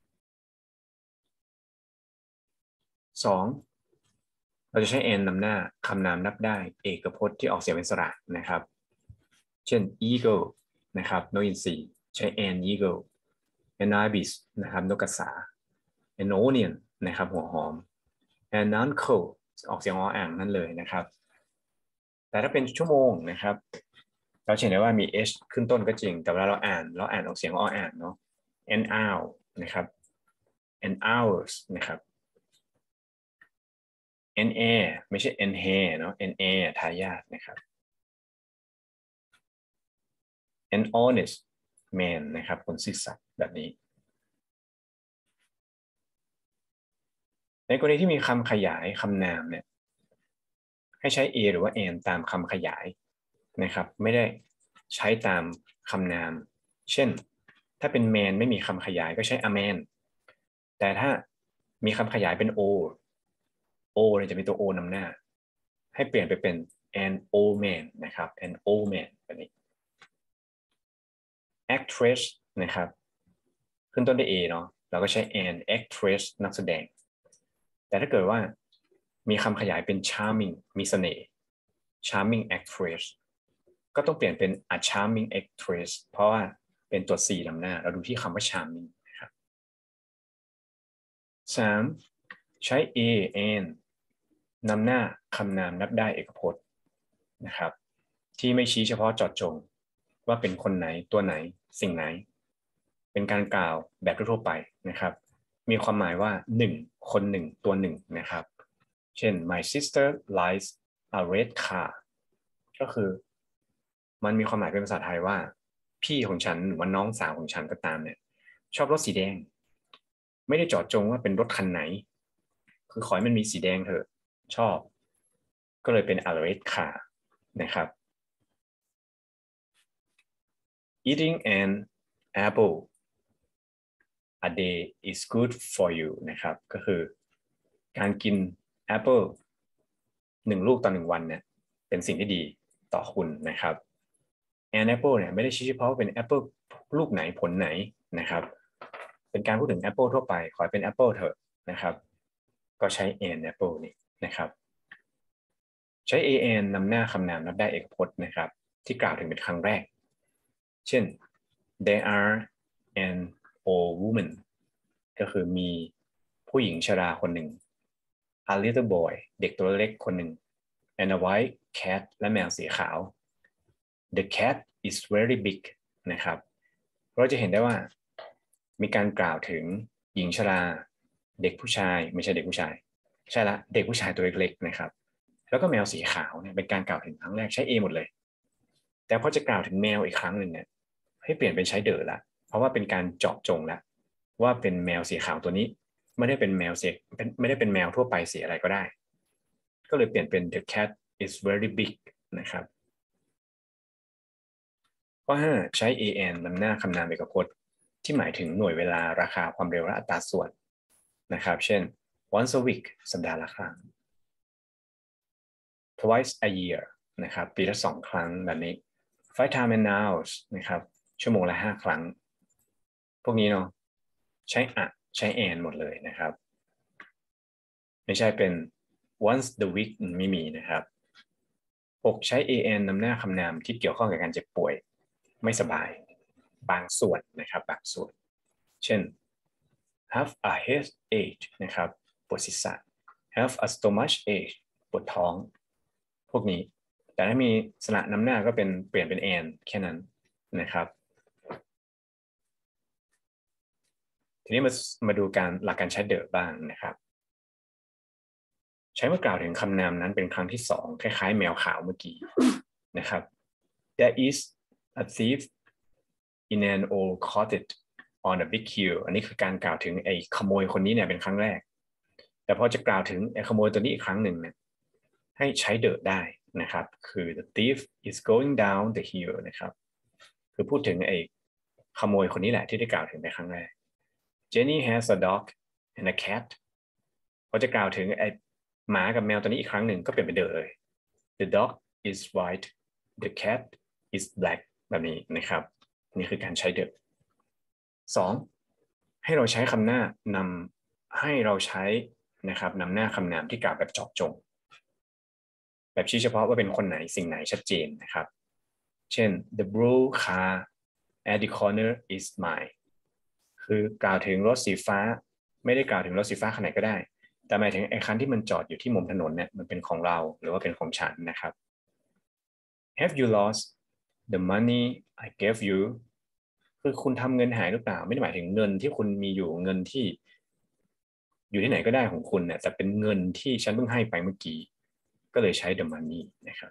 2เราจะใช้ n นำหน้าคำนามนับได้เอกพจน์ที่ออกเสียงเป็นสระนะครับเช่น eagle นะครับนกอินทรีใช้ an eagle an ibis นะครับนกกระสา an onion นะครับหัวหอม an uncle ออกเสียงออ่างนั่นเลยนะครับแต่ถ้าเป็นชั่วโมงนะครับเราเห็นได้ว่ามี h ขึ้นต้นก็จริงแต่เวลาเราอ่านออกเสียงออ่างเนาะ an hour นะครับ an hours นะครับ an air ไม่ใช่ an hair เนาะ an air ทายาทนะครับ an honest man นะครับคนซื่อสัตย์แบบนี้ในกรณีที่มีคำขยายคำนามเนี่ยให้ใช้ a หรือว่า an ตามคำขยายนะครับไม่ได้ใช้ตามคำนามเช่นถ้าเป็น man ไม่มีคำขยายก็ใช้ a man แต่ถ้ามีคำขยายเป็น o เนี่ยจะมีตัว o นำหน้าให้เปลี่ยนไปเป็น an old man นะครับ an old man แบบนี้ actress นะครับขึ้นต้นด้วย a เนาะเราก็ใช้ an actress นักแสดงแต่ถ้าเกิดว่ามีคำขยายเป็น charming มีเสน่ห์ charming actress ก็ต้องเปลี่ยนเป็น a charming actress เพราะว่าเป็นตัว c นำหน้าเราดูที่คำว่า charming นะครับ 3. ใช้ a an นำหน้าคำนามนับได้เอกพจน์นะครับที่ไม่ชี้เฉพาะเจาะจงว่าเป็นคนไหนตัวไหนสิ่งไหนเป็นการกล่าวแบบทั่วไปนะครับมีความหมายว่า1คน1ตัว1นะครับเช่น my sister likes a red car ก็คือมันมีความหมายเป็นภาษาไทยว่าพี่ของฉันหรือว่าน้องสาวของฉันก็ตามเนี่ยชอบรถสีแดงไม่ได้เจาะจงว่าเป็นรถคันไหนคือขอให้มันมีสีแดงเถอะชอบก็เลยเป็น a red car นะครับ eating an apple a day is good for you นะครับก็คือการกินแอปเปิล1ลูกต่อ1วันเนี่ยเป็นสิ่งที่ดีต่อคุณนะครับ an apple เนี่ยไม่ได้ชี้เฉพาะว่าเป็นแอปเปิลลูกไหนผลไหนนะครับเป็นการพูดถึงแอปเปิลทั่วไปขอให้เป็นแอปเปิลเถอะนะครับก็ใช้ an apple นี่นะครับใช้ an นำหน้าคำนามนับได้เอกพจน์นะครับที่กล่าวถึงเป็นครั้งแรกเช่น there are an old woman ก็คือมีผู้หญิงชราคนหนึ่ง a little boy เด็กตัวเล็กคนหนึ่ง and a white cat และแมวสีขาว the cat is very big นะครับเราจะเห็นได้ว่ามีการกล่าวถึงหญิงชราเด็กผู้ชายไม่ใช่เด็กผู้ชายใช่ละเด็กผู้ชายตัวเล็กๆนะครับแล้วก็แมวสีขาวเนี่ยเป็นการกล่าวถึงครั้งแรกใช้ A หมดเลยแต่พอจะกล่าวถึงแมวอีกครั้งหนึ่งเนี่ยให้เปลี่ยนเป็นใช้เดอละเพราะว่าเป็นการเจาะจงละว่าเป็นแมวสีขาวตัวนี้ไม่ได้เป็นแมวไม่ได้เป็นแมวทั่วไปสีอะไรก็ได้ก็เลยเปลี่ยนเป็น the cat is very big นะครับข้อ5ใช้ an นำหน้าคำนามเอกพจน์ที่หมายถึงหน่วยเวลาราคาความเร็วและอัตราส่วนนะครับเช่น once a week สัปดาห์ละครั้ง twice a year นะครับปีละ2ครั้งแบบนี้ five time and hours นะครับชั่วโมงละ5ครั้งพวกนี้เนาะใช้ใช้ and หมดเลยนะครับไม่ใช่เป็น once the week ไม่มีนะครับ6ใช้ an นำหน้าคำนามที่เกี่ยวข้องกับการเจ็บป่วยไม่สบายบางส่วนนะครับบางส่วนเช่น have a headache นะครับปวดศีรษะ have a stomach ache ปวดท้องพวกนี้แต่ถ้ามีสระนำหน้าก็เป็นเปลี่ยนเป็น and แค่นั้นนะครับทีนี้มาดูหลักการใช้ the บ้างนะครับใช้เมื่อกล่าวถึงคำนามนั้นเป็นครั้งที่2คล้ายๆแมวขาวเมื่อกี้นะครับ There is a thief in an old cottage on a big hill อันนี้คือการกล่าวถึงไอ้ขโมยคนนี้เนี่ยเป็นครั้งแรกแต่พอจะกล่าวถึงไอ้ขโมยตัวนี้อีกครั้งหนึ่งเนี่ยให้ใช้ the ได้นะครับคือ the thief is going down the hill นะครับคือพูดถึงไอ้ขโมยคนนี้แหละที่ได้กล่าวถึงในครั้งแรก Jenny has a dog and a cat พอจะกล่าวถึงไอ้หมากับแมวตัวนี้อีกครั้งหนึ่งก็เปลี่ยนเป็น the เลย the dog is white the cat is black แบบนี้นะครับนี่คือการใช้ the 2ให้เราใช้คำหน้านำให้เราใช้นะครับนำหน้าคำนามที่กล่าวแบบเจาะจงแบบชี้เฉพาะว่าเป็นคนไหนสิ่งไหนชัดเจนนะครับเช่น the blue car at the corner is mine คือกล่าวถึงรถสีฟ้าไม่ได้กล่าวถึงรถสีฟ้าคันไหนก็ได้แต่หมายถึงไอ้คันที่มันจอดอยู่ที่มุมถนนเนี่ยมันเป็นของเราหรือว่าเป็นของฉันนะครับ Have you lost the money I gave you คือคุณทำเงินหายหรือเปล่าไม่ได้หมายถึงเงินที่คุณมีอยู่เงินที่อยู่ที่ไหนก็ได้ของคุณเนี่ยแต่เป็นเงินที่ฉันเพิ่งให้ไปเมื่อกี้ก็เลยใช้ the money นะครับ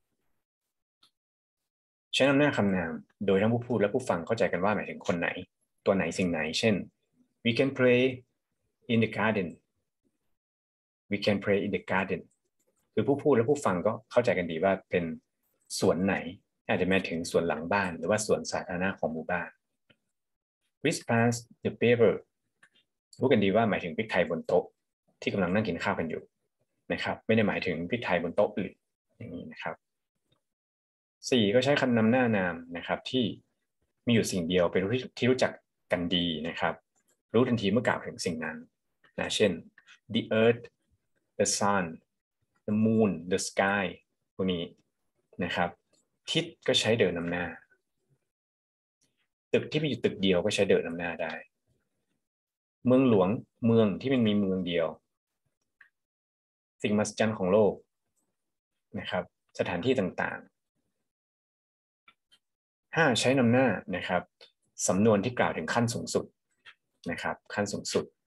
ใช้นำหน้าคำนามโดยทั้งผู้พูดและผู้ฟังเข้าใจกันว่าหมายถึงคนไหนตัวไหนสิ่งไหนเช่น we can play in the garden we can play in the garden คือผู้พูดและผู้ฟังก็เข้าใจกันดีว่าเป็นสวนไหนอาจจะหมายถึงสวนหลังบ้านหรือว่าสวนสาธารณะของหมู่บ้าน which pass the paper รู้กันดีว่าหมายถึงพริกไทยบนโต๊ะที่กำลังนั่งกินข้าวกันอยู่นะครับไม่ได้หมายถึงพริกไทยบนโต๊ะอื่นอย่างนี้นะครับ4ก็ใช้คำนำหน้านามนะครับที่มีอยู่สิ่งเดียวเป็นที่รู้จักกันดีนะครับรู้ทันทีเมื่อกล่าวถึงสิ่งนั้นนะเช่น the earth the sun the moon the sky พวกนี้นะครับทิศก็ใช้เดินนำหน้าตึกที่มีอยู่ตึกเดียวก็ใช้เดินนำหน้าได้เมืองหลวงเมืองที่มันมีเมืองเดียวสิ่งมหัศจรรย์ของโลกนะครับสถานที่ต่างๆ 5ใช้นำหน้านะครับสำนวนที่กล่าวถึงขั้นสูงสุดนะครับขั้นสูงสุด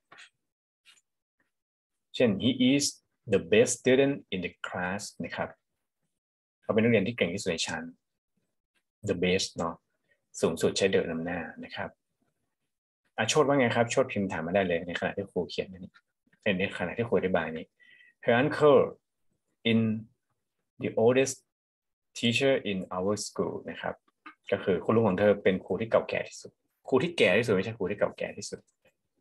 เช่น he is the best student in the class นะครับเขาเป็นนักเรียนที่เก่งที่สุดในชั้น the best เนาะสูงสุดใช้ the นำหน้านะครับโชติว่าไงครับโชติพิมพ์ถามมาได้เลยในขณะที่ครูเขียนนี่ในขณะที่ครูอธิบายนี้ her uncle in the oldest teacher in our school นะครับก็คือคุณลุงของเธอเป็นครูที่เก่าแก่ที่สุดครูที่แก่ที่สุดไม่ใช่ครูที่เก่าแก่ที่สุด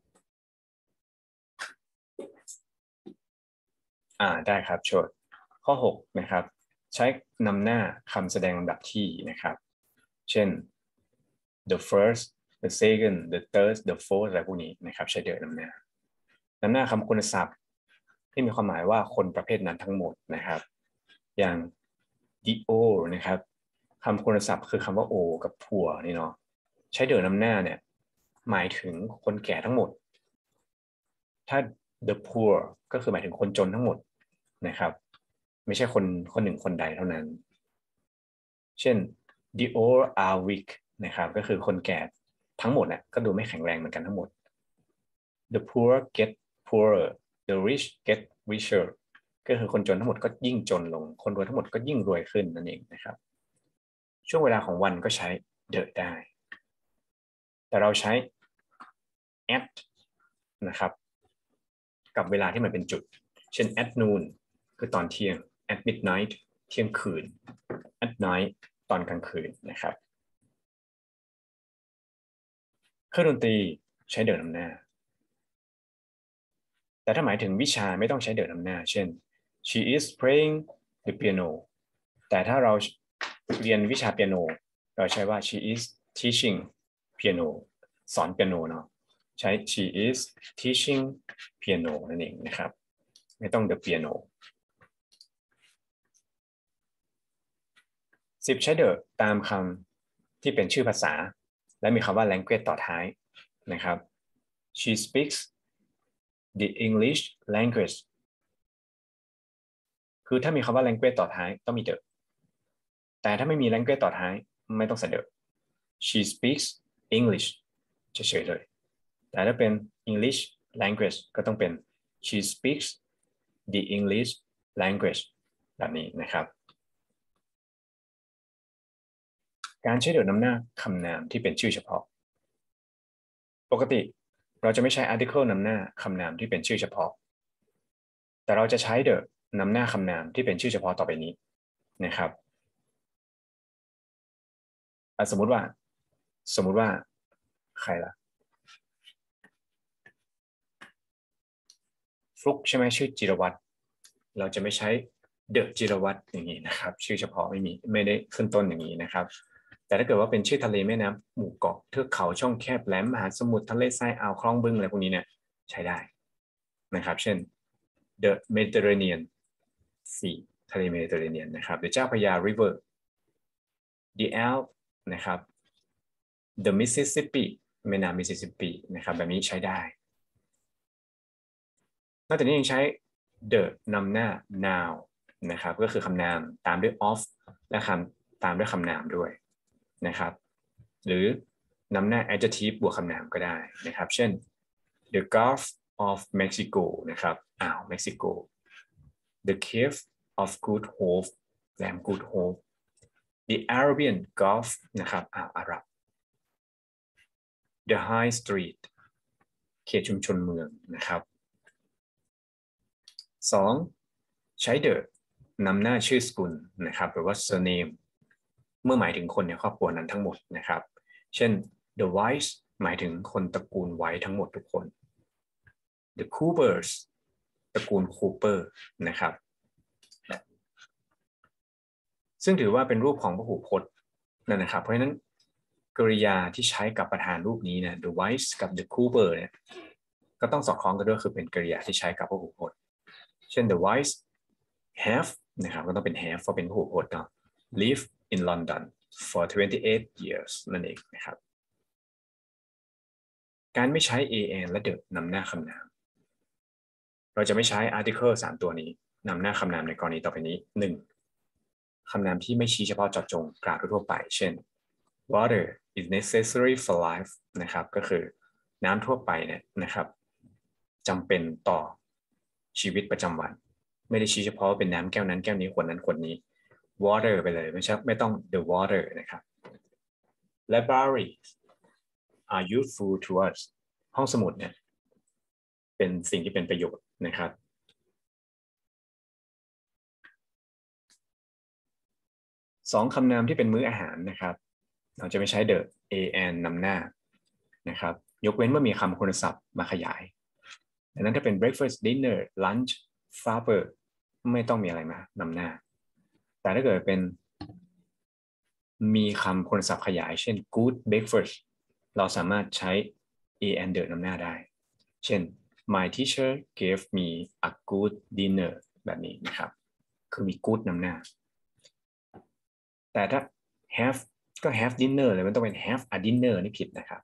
ได้ครับโชติข้อ6นะครับใช้นำหน้าคำแสดงลำดับที่นะครับเช่น the first the second the third the fourth อะไรพวกนี้นะครับใช้เดนำหน้าคำคุณศัพท์ที่มีความหมายว่าคนประเภทนั้นทั้งหมดนะครับอย่าง the old นะครับคำคุณศัพท์คือคำว่า old กับ poor นี่เนาะใช้เดนำหน้าเนี่ยหมายถึงคนแก่ทั้งหมดถ้า the poor ก็คือหมายถึงคนจนทั้งหมดนะครับไม่ใช่คนหนึ่งคนใดเท่านั้นเช่น the old are weak นะครับก็คือคนแก่ทั้งหมดเนี่ยก็ดูไม่แข็งแรงเหมือนกันทั้งหมด the poor get poorer the rich get richer ก็คือคนจนทั้งหมดก็ยิ่งจนลงคนรวยทั้งหมดก็ยิ่งรวยขึ้นนั่นเองนะครับช่วงเวลาของวันก็ใช้ the ได้แต่เราใช้ at นะครับกับเวลาที่มันเป็นจุดเช่น at noon คือตอนเที่ยง at midnight เที่ยงคืน at night ตอนกลางคืนนะครับเครื่องดนตรีใช้เดินนำหน้าแต่ถ้าหมายถึงวิชาไม่ต้องใช้เดินนำหน้าเช่น she is playing the piano แต่ถ้าเราเรียนวิชาเปียโนเราใช้ว่า she is teaching piano สอนเปียโนเนาะใช้ she is teaching piano นั่นเองนะครับไม่ต้อง the piano 10ใช้ the ตามคำที่เป็นชื่อภาษาและมีคำว่า language ต่อท้ายนะครับ she speaks the English language คือถ้ามีคำว่า language ต่อท้ายต้องมี the แต่ถ้าไม่มี language ต่อท้ายไม่ต้องใส่ the she speaks English เฉยๆเลยแต่ถ้าเป็น English language ก็ต้องเป็น she speaks the English language แบบนี้นะครับการใช้เดี๋ยวนำหน้าคำนามที่เป็นชื่อเฉพาะปกติเราจะไม่ใช้ article นำหน้าคำนามที่เป็นชื่อเฉพาะแต่เราจะใช้ the นำหน้าคำนามที่เป็นชื่อเฉพาะต่อไปนี้นะครับสมมุติว่าใครล่ะฟลุกใช่ไหมชื่อจิรวัตรเราจะไม่ใช้เดอะจิรวัตรอย่างนี้นะครับชื่อเฉพาะไม่ได้ขึ้นต้นอย่างนี้นะครับแต่ถ้าเกิดว่าเป็นชื่อทะเลแม่น้ำหมู่เกาะเทือกเขาช่องแคบแหลมมหาสมุทรทะเลทรายอ่าวคลองบึงอะไรพวกนี้เนี่ยใช้ได้นะครับเช่น the Mediterranean Sea ทะเลเมดิเตอร์เรเนียนนะครับ the เจ้าพระยา River the Alps นะครับ the Mississippi แม่น้ำมิสซิสซิปปีนะครับแบบนี้ใช้ได้นอกจากนี้ยังใช้ the นำหน้า noun นะครับก็คือคำนามตามด้วย of และตามด้วยคำนามด้วยนะครับหรือนำหน้า adjective บวกคำนามก็ได้นะครับเช่น the Gulf of Mexico นะครับเม็กซิโก the Cape of Good Hope แหลม Good Hope the Arabian Gulf นะครับอาหรับ the High Street เขตชุมชนเมืองนะครับ2ใช้ the นำหน้าชื่อสกุลนะครับหรือว่า surname เมื่อหมายถึงคนในครอบครัวนั้นทั้งหมดนะครับเช่น the Whites หมายถึงคนตระกูลไวท์ทั้งหมดทุกคน the Coopers ตระกูลคูเปอร์นะครับซึ่งถือว่าเป็นรูปของพหูพจน์นั่นนะครับเพราะฉะนั้นกริยาที่ใช้กับประธานรูปนี้นะ the Whites กับ the Cooper เนี่ยก็ต้องสอดคล้องกันด้วยคือเป็นกริยาที่ใช้กับพหูพจน์เช่น the Whites have นะครับก็ต้องเป็น have เพราะเป็นพหูพจน์เนาะ live in London for 28 years นั่นเองนะครับการไม่ใช้ an และ the นำหน้าคำนามเราจะไม่ใช้ article 3 ตัวนี้นำหน้าคำนามในกรณีต่อไปนี้ 1. คำนามที่ไม่ชี้เฉพาะเจาะจงกล่าวทั่วไปเช่น water is necessary for life นะครับก็คือน้ำทั่วไปเนี่ยนะครับจำเป็นต่อชีวิตประจำวันไม่ได้ชี้เฉพาะเป็นน้ำแก้วนั้นแก้วนี้ขวดนั้นขวดนี้ water ไปเลยไม่ต้อง the water นะครับ libraries are useful to us ห้องสมุดเนี่ยเป็นสิ่งที่เป็นประโยชน์นะครับสองคำนามที่เป็นมื้ออาหารนะครับเราจะไม่ใช้ the an นำหน้านะครับยกเว้นเมื่อมีคำคุณศัพท์มาขยายดังนั้นถ้าเป็น breakfast dinner lunch supper ไม่ต้องมีอะไรมานำหน้าแต่ถ้าเกิดเป็นมีคำคุณศัพท์ขยายเช่น good breakfast เราสามารถใช้ an the นำหน้าได้เช่น my teacher gave me a good dinner แบบนี้นะครับคือมี good นำหน้าแต่ถ้า have ก็ have dinner เลยมันต้องเป็น have a dinner นี่ผิดนะครับ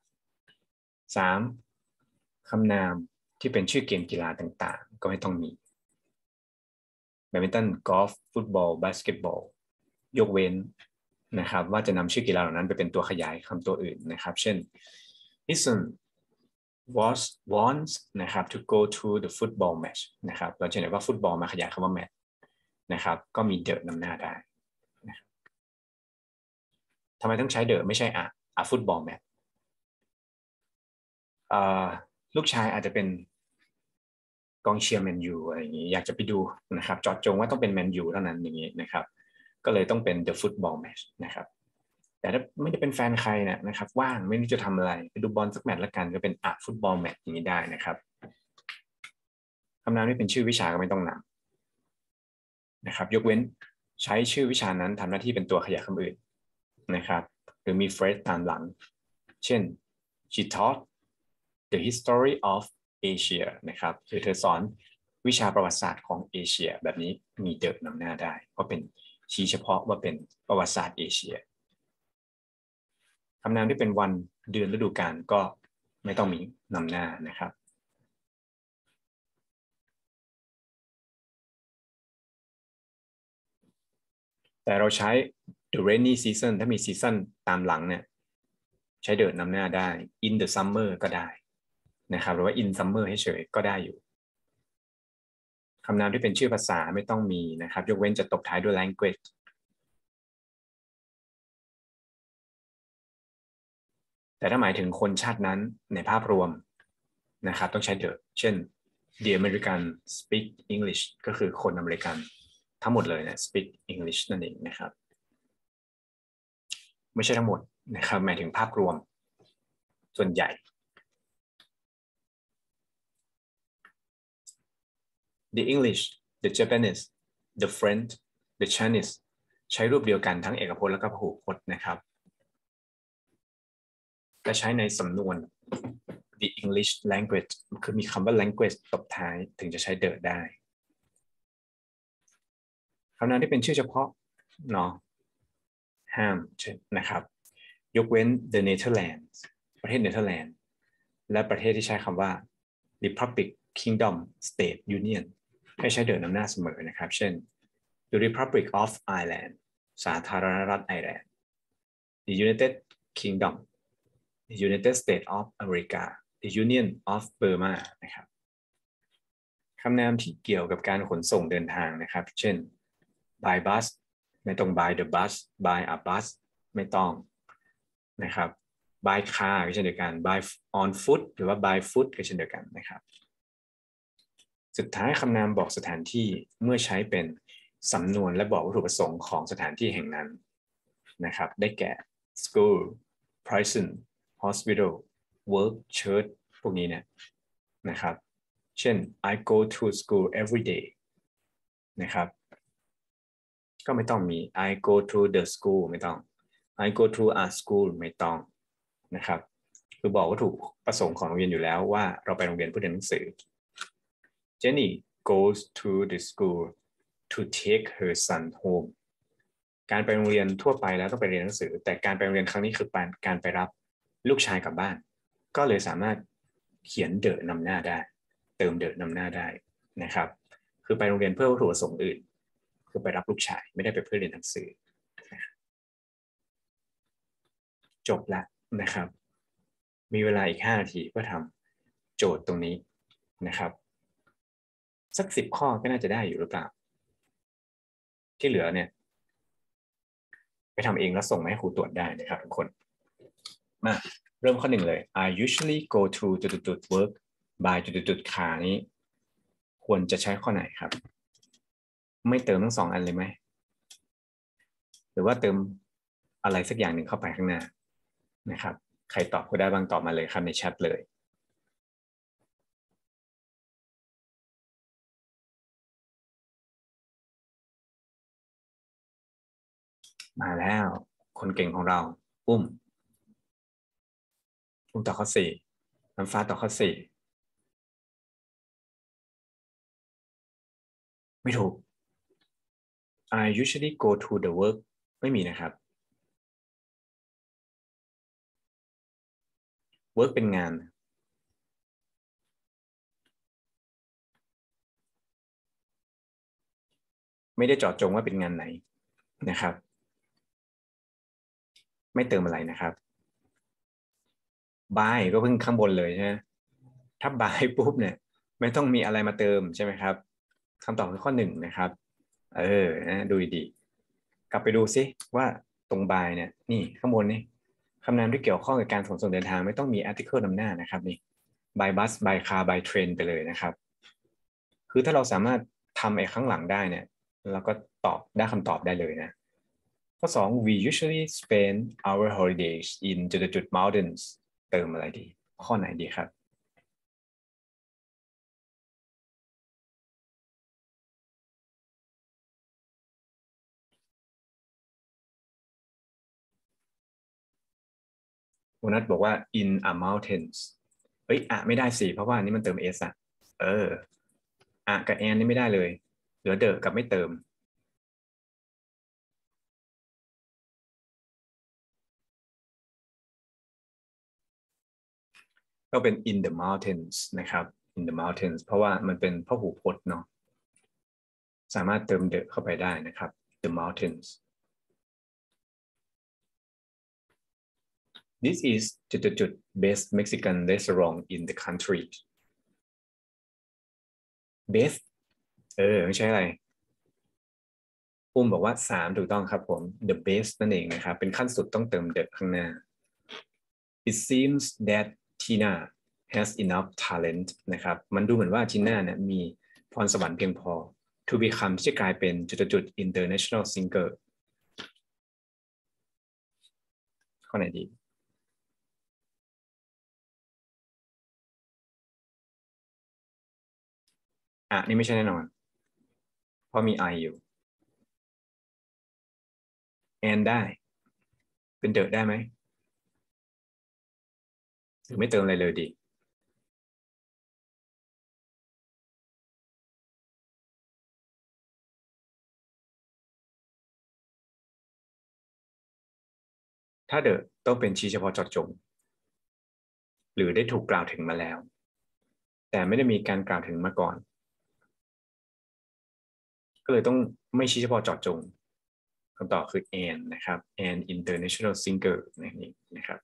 3คำนามที่เป็นชื่อเกมกีฬาต่างๆก็ไม่ต้องมีแบดมินตันกอล์ฟฟุตบอลบาสเกตบอลยกเว้นนะครับว่าจะนำชื่อกีฬาเหล่านั้นไปเป็นตัวขยายคำตัวอื่นนะครับเช่น Listen wants นะครับ to go to the football match นะครับเราจะเห็นว่าฟุตบอลมาขยายคำว่า match นะครับก็มี the นำหน้าได้นะครับทำไมต้องใช้ the ไม่ใช่ฟุตบอล match ลูกชายอาจจะเป็นกองเชียร์แมนยูอะไรอย่างนี้อยากจะไปดูนะครับเจาะจงว่าต้องเป็นแมนยูเท่านั้นอย่างนี้นะครับก็เลยต้องเป็น the football match นะครับแต่ถ้าไม่ได้เป็นแฟนใครนะครับว่างไม่รู้จะทำอะไรไปดูบอลสักแมตช์ละกันก็เป็นฟุตบอลแมตช์อย่างนี้ได้นะครับคำนามที่เป็นชื่อวิชาก็ไม่ต้องนำนะครับยกเว้นใช้ชื่อวิชานั้นทำหน้าที่เป็นตัวขยายคำอื่นนะครับหรือมี phrase ตามหลังเช่น she taught the history of Asia นะครับคือเธอสอนวิชาประวัติศาสตร์ของเอเชียแบบนี้มีเดิมนำหน้าได้เพราะเป็นชี้เฉพาะว่าเป็นประวัติศาสตร์เอเชียคำนามที่เป็นวันเดือนฤดูกาลก็ไม่ต้องมีนำหน้านะครับแต่เราใช้ the rainy season ถ้ามี season ตามหลังเนี่ยใช้เดินนำหน้าได้ in the summer ก็ได้นะครับหรือว่า in summer เฉยๆก็ได้อยู่คำนามที่เป็นชื่อภาษาไม่ต้องมีนะครับยกเว้นจะตบท้ายด้วย language แต่ถ้าหมายถึงคนชาตินั้นในภาพรวมนะครับต้องใช้ the เช่น the American speak English ก็คือคนอเมริกันทั้งหมดเลยนะ speak English นั่นเองนะครับไม่ใช่ทั้งหมดนะครับหมายถึงภาพรวมส่วนใหญ่the English the Japanese the French the Chinese ใช้รูปเดียวกันทั้งเอกพจน์และก็พหูพจน์นะครับและใช้ในสำนวน the English language คือมีคำว่า language ตบท้ายถึงจะใช้ the ได้คำนามที่เป็นชื่อเฉพาะเนาะห้ามนะครับยกเว้น the Netherlands ประเทศเนเธอร์แลนด์และประเทศที่ใช้คำว่า Republic Kingdom State Union ให้ใช้ the นำหน้าเสมอนะครับเช่น the Republic of Ireland สาธารณรัฐไอร์แลนด์ the United Kingdom the United States of America the Union of Burma นะครับคำนามที่เกี่ยวกับการขนส่งเดินทางนะครับเช่น by bus ไม่ต้อง by the bus by a bus ไม่ต้องนะครับ by car ก็เช่นเดียวกัน by on foot หรือว่า by foot ก็เช่นเดียวกันนะครับสุดท้ายคำนามบอกสถานที่เมื่อใช้เป็นสำนวนและบอกวัตถุประสงค์ของสถานที่แห่งนั้นนะครับได้แก่ school prison hospital work church พวกนี้เนี่ยนะครับเช่น I go to school every day นะครับก็ไม่ต้องมี I go to the school ไม่ต้อง I go to a school ไม่ต้องนะครับคือบอกวัตถุประสงค์ของโรงเรียนอยู่แล้วว่าเราไปโรงเรียนเพื่อเรียนหนังสือ Jenny goes to the school to take her son home การไปโรงเรียนทั่วไปแล้วต้องไปเรียนหนังสือแต่การไปโรงเรียนครั้งนี้คือการไปรับลูกชายกลับบ้านก็เลยสามารถเขียนเดอะนำหน้าได้เติมเดอะนำหน้าได้นะครับคือไปโรงเรียนเพื่อวัตถุประสงค์อื่นคือไปรับลูกชายไม่ได้ไปเพื่อเรียนหนังสือจบแล้วนะครับมีเวลาอีก5 นาทีเพื่อทำโจทย์ตรงนี้นะครับสัก10 ข้อก็น่าจะได้อยู่หรือเปล่าที่เหลือเนี่ยไปทำเองแล้วส่งมาให้ครูตรวจได้นะครับทุกคนมาเริ่มข้อ1เลย I usually go to work by car นี้ควรจะใช้ข้อไหนครับไม่เติมทั้ง2 อันเลยไหมหรือว่าเติมอะไรสักอย่างหนึ่งเข้าไปข้างหน้านะครับใครตอบก็ได้บ้างตอบมาเลยครับในแชทเลยมาแล้วคนเก่งของเราอุ้มตอบข้อ4น้ำฟ้าตอบข้อ4ไม่ถูก I usually go to the work ไม่มีนะครับ work เป็นงานไม่ได้เจาะจงว่าเป็นงานไหนนะครับไม่เติมอะไรนะครับ by ก็เพิ่งข้างบนเลยใช่ไหมถ้า by ปุ๊บเนี่ยไม่ต้องมีอะไรมาเติมใช่ไหมครับคำตอบคือข้อ1นะครับนะดูดีๆกลับไปดูซิว่าตรง by เนี่ยนี่ข้างบนนี่คำนามที่เกี่ยวข้องกับการขนส่งเดินทางไม่ต้องมี article นำหน้านะครับนี่ by bus by car by train ไปเลยนะครับคือถ้าเราสามารถทำไอ้ข้างหลังได้เนี่ยเราก็ตอบได้คำตอบได้เลยนะข้อ2 we usually spend our holidays inจุด mountains เติมอะไรดีข้อไหนดีครับโอนัทบอกว่า in a mountains เฮ้ยอะไม่ได้สิเพราะว่านี่มันเติม s อะอะกับ and นี่ไม่ได้เลยเหลือเดอะกับไม่เติมก็เป็น in the mountains นะครับ in the mountains เพราะว่ามันเป็นพหูพจน์เนาะสามารถเติมเดอะเข้าไปได้นะครับ the mountains this is best Mexican restaurant in the country best ไม่ใช่อะไรอุ้มบอกว่า3ถูกต้องครับผม the best นั่นเองนะครับเป็นขั้นสุดต้องเติม the ข้างหน้า it seems that Tina has enough talent นะครับมันดูเหมือนว่าทีน่าเนี่ยมีพรสวรรค์เพียงพอ to become ที่จะกลายเป็นinternational singer ข้อไหนดีนี่ไม่ใช่แน่นอนเพราะมี I อยู่ and ได้เป็น the ได้ไหมหรือไม่เติมอะไรเลยดีถ้า the ต้องเป็นชี้เฉพาะเจาะจงหรือได้ถูกกล่าวถึงมาแล้วแต่ไม่ได้มีการกล่าวถึงมาก่อนก็เลยต้องไม่ชี้เฉพาะเจาะจงคำตอบคือ and นะครับ and international singer นี่นะครับ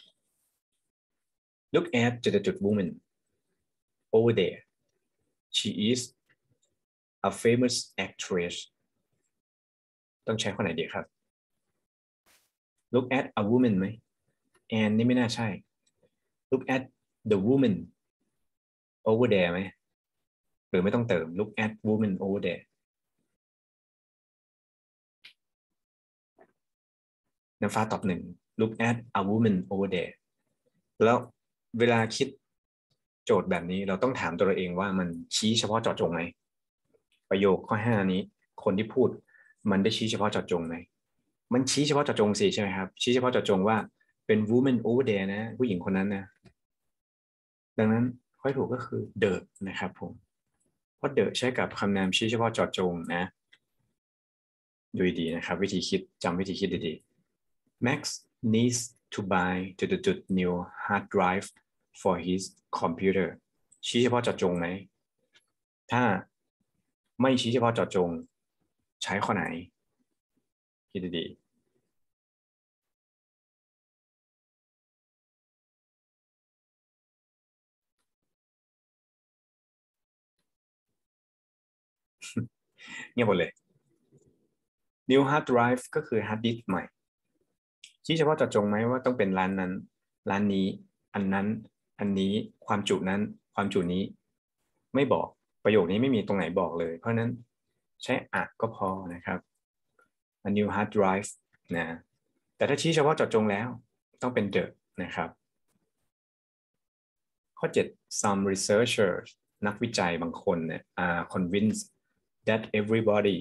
look at woman over there she is a famous actress ต้องใช้ข้อไหนดีครับ look at a woman ไหม and นี่ไม่น่าใช่ look at the woman over there ไหมหรือไม่ต้องเติม look at woman over there น้ำฟ้าตอบ1 look at a woman over there แล้วเวลาคิดโจทย์แบบนี้เราต้องถามตัวเราเองว่ามันชี้เฉพาะเจาะจงไหมประโยคข้อ5นี้คนที่พูดมันได้ชี้เฉพาะเจาะจงไหมมันชี้เฉพาะเจาะจงสิใช่ไหมครับชี้เฉพาะเจาะจงว่าเป็น woman over there นะผู้หญิงคนนั้นนะดังนั้นข้อถูกก็คือ the นะครับผมเพราะ the ใช้กับคำนามชี้เฉพาะเจาะจงนะดูดีนะครับวิธีคิดจำวิธีคิดดีๆ Max needs to buy new hard drive for his computer ชี้เฉพาะเจาะจงไหมถ้าไม่ชี้เฉพาะเจาะจงใช้ข้อไหนคิดดีเงียบหมดเลย new hard drive ก็คือ hard disk ใหม่ชี้เฉพาะเจาะจงไหมว่าต้องเป็นร้านนั้นร้านนี้อันนั้นอันนี้ความจุนั้นความจุนี้ไม่บอกประโยคนี้ไม่มีตรงไหนบอกเลยเพราะนั้นใช้อะก็พอนะครับ a new hard drive นะแต่ถ้าชี้เฉพาะเจาะจงแล้วต้องเป็น the นะครับข้อ 7 some researchers นักวิจัยบางคนเนี่ยare convinced that everybody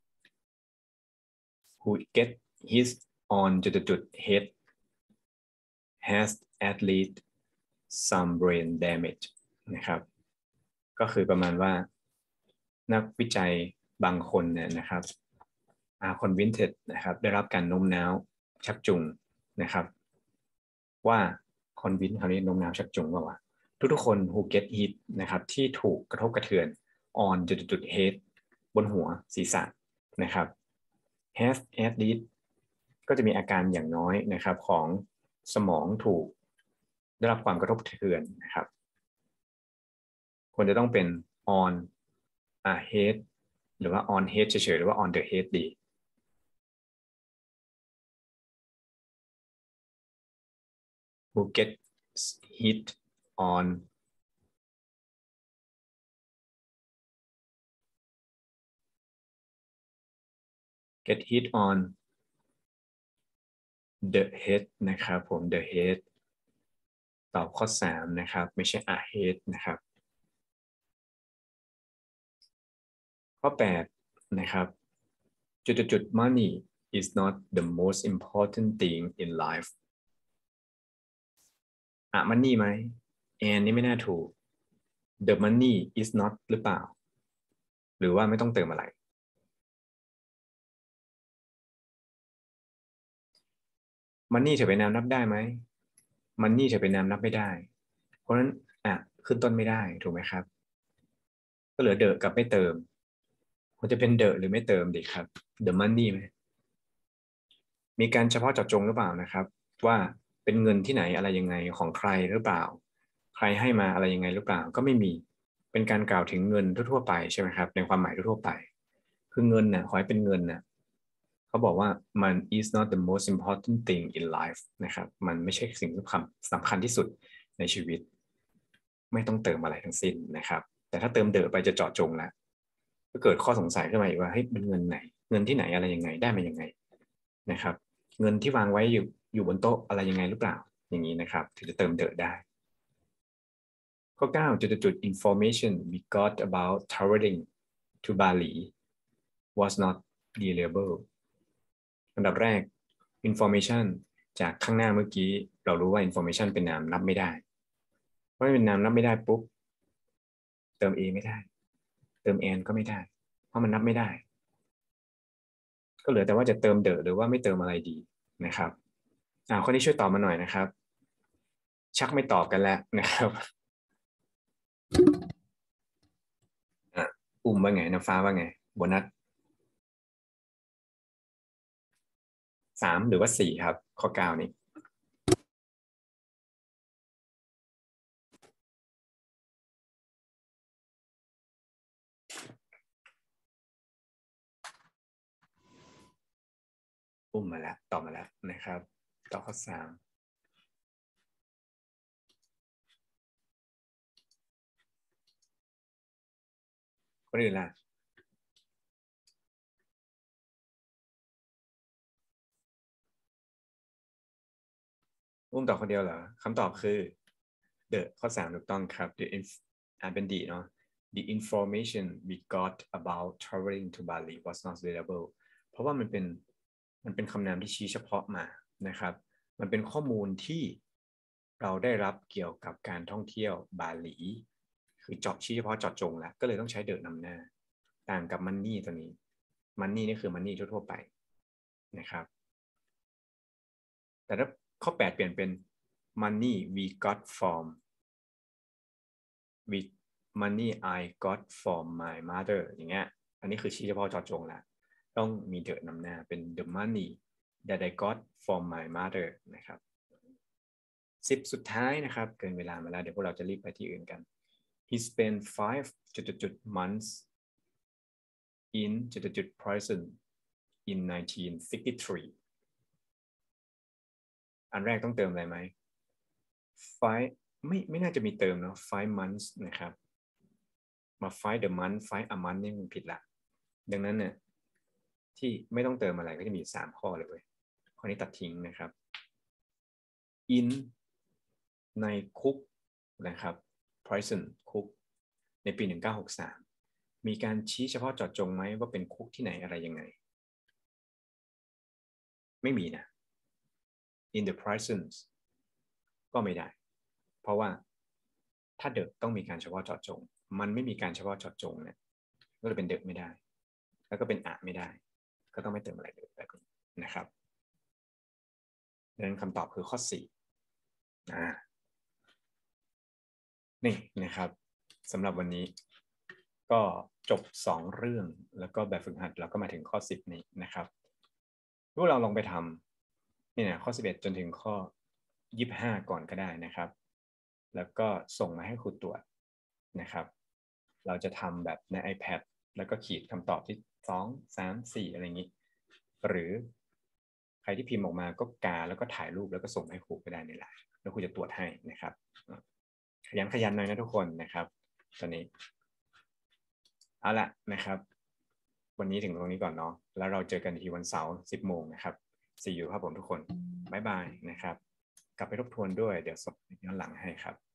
who get his on จุด head has at least some brain damage นะครับก็คือประมาณว่านักวิจัยบางคนเนี่ยนะครับ are convinced นะครับได้รับการโน้มน้าวชักจูงนะครับว่า convince คราวนี้โน้มน้าวชักจูงว่าทุกๆคน who get hit นะครับที่ถูกกระทบกระเทือน on จุด head บนหัวศีรษะนะครับ has at least ก็จะมีอาการอย่างน้อยนะครับของสมองถูกได้รับความกระทบกระเทือนนะครับควรจะต้องเป็น on a head หรือว่า on head เฉยๆหรือว่า on the head ดี who get hit on get hit on the head นะครับผม the head ตอบข้อ 3 นะครับไม่ใช่ a head นะครับข้อ 8 นะครับจุด money is not the most important thing in life money ไหมแอนนี่ไม่น่าถูก the money is not หรือเปล่าหรือว่าไม่ต้องเติมอะไรมันนี่เฉยเป็นนามนับได้ไหมมันนี่เฉยเป็นนามนับไม่ได้เพราะฉะนั้นขึ้นต้นไม่ได้ถูกไหมครับก็เหลือเดอะกับไม่เติมควรจะเป็นเดอะหรือไม่เติมดีครับ the money ไหมมีการเฉพาะเจาะจงหรือเปล่านะครับว่าเป็นเงินที่ไหนอะไรยังไงของใครหรือเปล่าใครให้มาอะไรยังไงหรือเปล่าก็ไม่มีเป็นการกล่าวถึงเงินทั่วๆไปใช่ไหมครับในความหมายทั่วๆไปคือเงินน่ะขอให้เป็นเงินน่ะเขาบอกว่ามัน is not the most important thing in life นะครับมันไม่ใช่สิ่งสำคัญที่สุดในชีวิตไม่ต้องเติมอะไรทั้งสิ้นนะครับแต่ถ้าเติมเดอะไปจะเจาะจงแล้วก็เกิดข้อสงสัยขึ้นมาอีกว่าเฮ้ยเป็นเงินไหนเงินที่ไหนอะไรยังไงได้มายังไงนะครับเงินที่วางไว้อยู่บนโต๊ะอะไรยังไงหรือเปล่าอย่างนี้นะครับถึงจะเติมเดอะได้ข้อ 9 information we got about traveling to Bali was not reliable อันดับแรก information จากข้างหน้าเมื่อกี้เรารู้ว่า information เป็นนามนับไม่ได้เพราะเป็นนามนับไม่ได้ปุ๊บเติม a ไม่ได้เติม and ก็ไม่ได้เพราะมันนับไม่ได้ก็เหลือแต่ว่าจะเติม the หรือว่าไม่เติมอะไรดีนะครับข้อนี้ช่วยตอบมาหน่อยนะครับชักไม่ตอบกันแล้วนะครับอุ้มว่าไงน้ำฟ้าว่าไงโบนัส3หรือว่า4ครับข้อ 9นี้อุ้มมาแล้วตอบมาแล้วนะครับต่อข้อ 3คนอื่นล่ะอุ้มตอบคนเดียวเหรอคำตอบคือ the ข้อ 3ถูกต้องครับ เป็นดีเนาะ the information we got about traveling to Bali was not reliable เพราะว่ามันเป็นคำนามที่ชี้เฉพาะมานะครับมันเป็นข้อมูลที่เราได้รับเกี่ยวกับการท่องเที่ยวบาหลีคือชี้เฉพาะเจาะจงแล้วก็เลยต้องใช้เดอะนำหน้าต่างกับมันนี่ตัวนี้มันนี่นี่คือมันนี่ทั่วๆไปนะครับแต่ถ้าข้อ 8 เปลี่ยนเป็น money we got from we money I got from my mother อย่างเงี้ยอันนี้คือชี้เฉพาะเจาะจงแล้วต้องมีเดอะนำหน้าเป็น the money that I got from my mother นะครับ10สุดท้ายนะครับเกินเวลามาแล้วเดี๋ยวพวกเราจะรีบไปที่อื่นกัน he spent 5 months in จุด present in 1963อันแรกต้องเติมอะไรไหม five ไม่น่าจะมีเติมเนาะ five months นะครับมา five the month five a month นี่มันผิดละดังนั้นเนี่ยที่ไม่ต้องเติมอะไรก็จะมี3ข้อเลยเว้ยข้อนี้ตัดทิ้งนะครับ in ในคุกนะครับ present คุกในปี1963มีการชี้เฉพาะเจาะจงไหมว่าเป็นคุกที่ไหนอะไรยังไงไม่มีนะ in the present ก็ไม่ได้เพราะว่าถ้าเดอะต้องมีการเฉพาะเจาะจงมันไม่มีการเฉพาะเจาะจงเนี่ยก็เลยเป็นเดอะไม่ได้แล้วก็เป็นอะไม่ได้ก็ต้องไม่เติมอะไรเลยแบบนี้นะครับดังนั้นคำตอบคือข้อ4นี่นะครับสำหรับวันนี้ก็จบ2เรื่องแล้วก็แบบฝึกหัดเราก็มาถึงข้อ10นี้นะครับพวกเราลองไปทำนี่นะข้อ11จนถึงข้อ25ก่อนก็ได้นะครับแล้วก็ส่งมาให้ครูตรวจนะครับเราจะทำแบบใน iPad แล้วก็ขีดคำตอบที่2 3 4อะไรอย่างนี้หรือใครที่พิมพ์ออกมาก็กาแล้วก็ถ่ายรูปแล้วก็ส่งให้ครูก็ได้ในไลน์แล้วครูจะตรวจให้นะครับขยันหน่อยนะทุกคนนะครับตอนนี้เอาละนะครับวันนี้ถึงตรงนี้ก่อนเนาะแล้วเราเจอกันทีวันเสาร์10 โมงนะครับsee you ครับผมทุกคนบ๊ายบายนะครับกลับไปทบทวนด้วยเดี๋ยวส่งย้อนหลังให้ครับ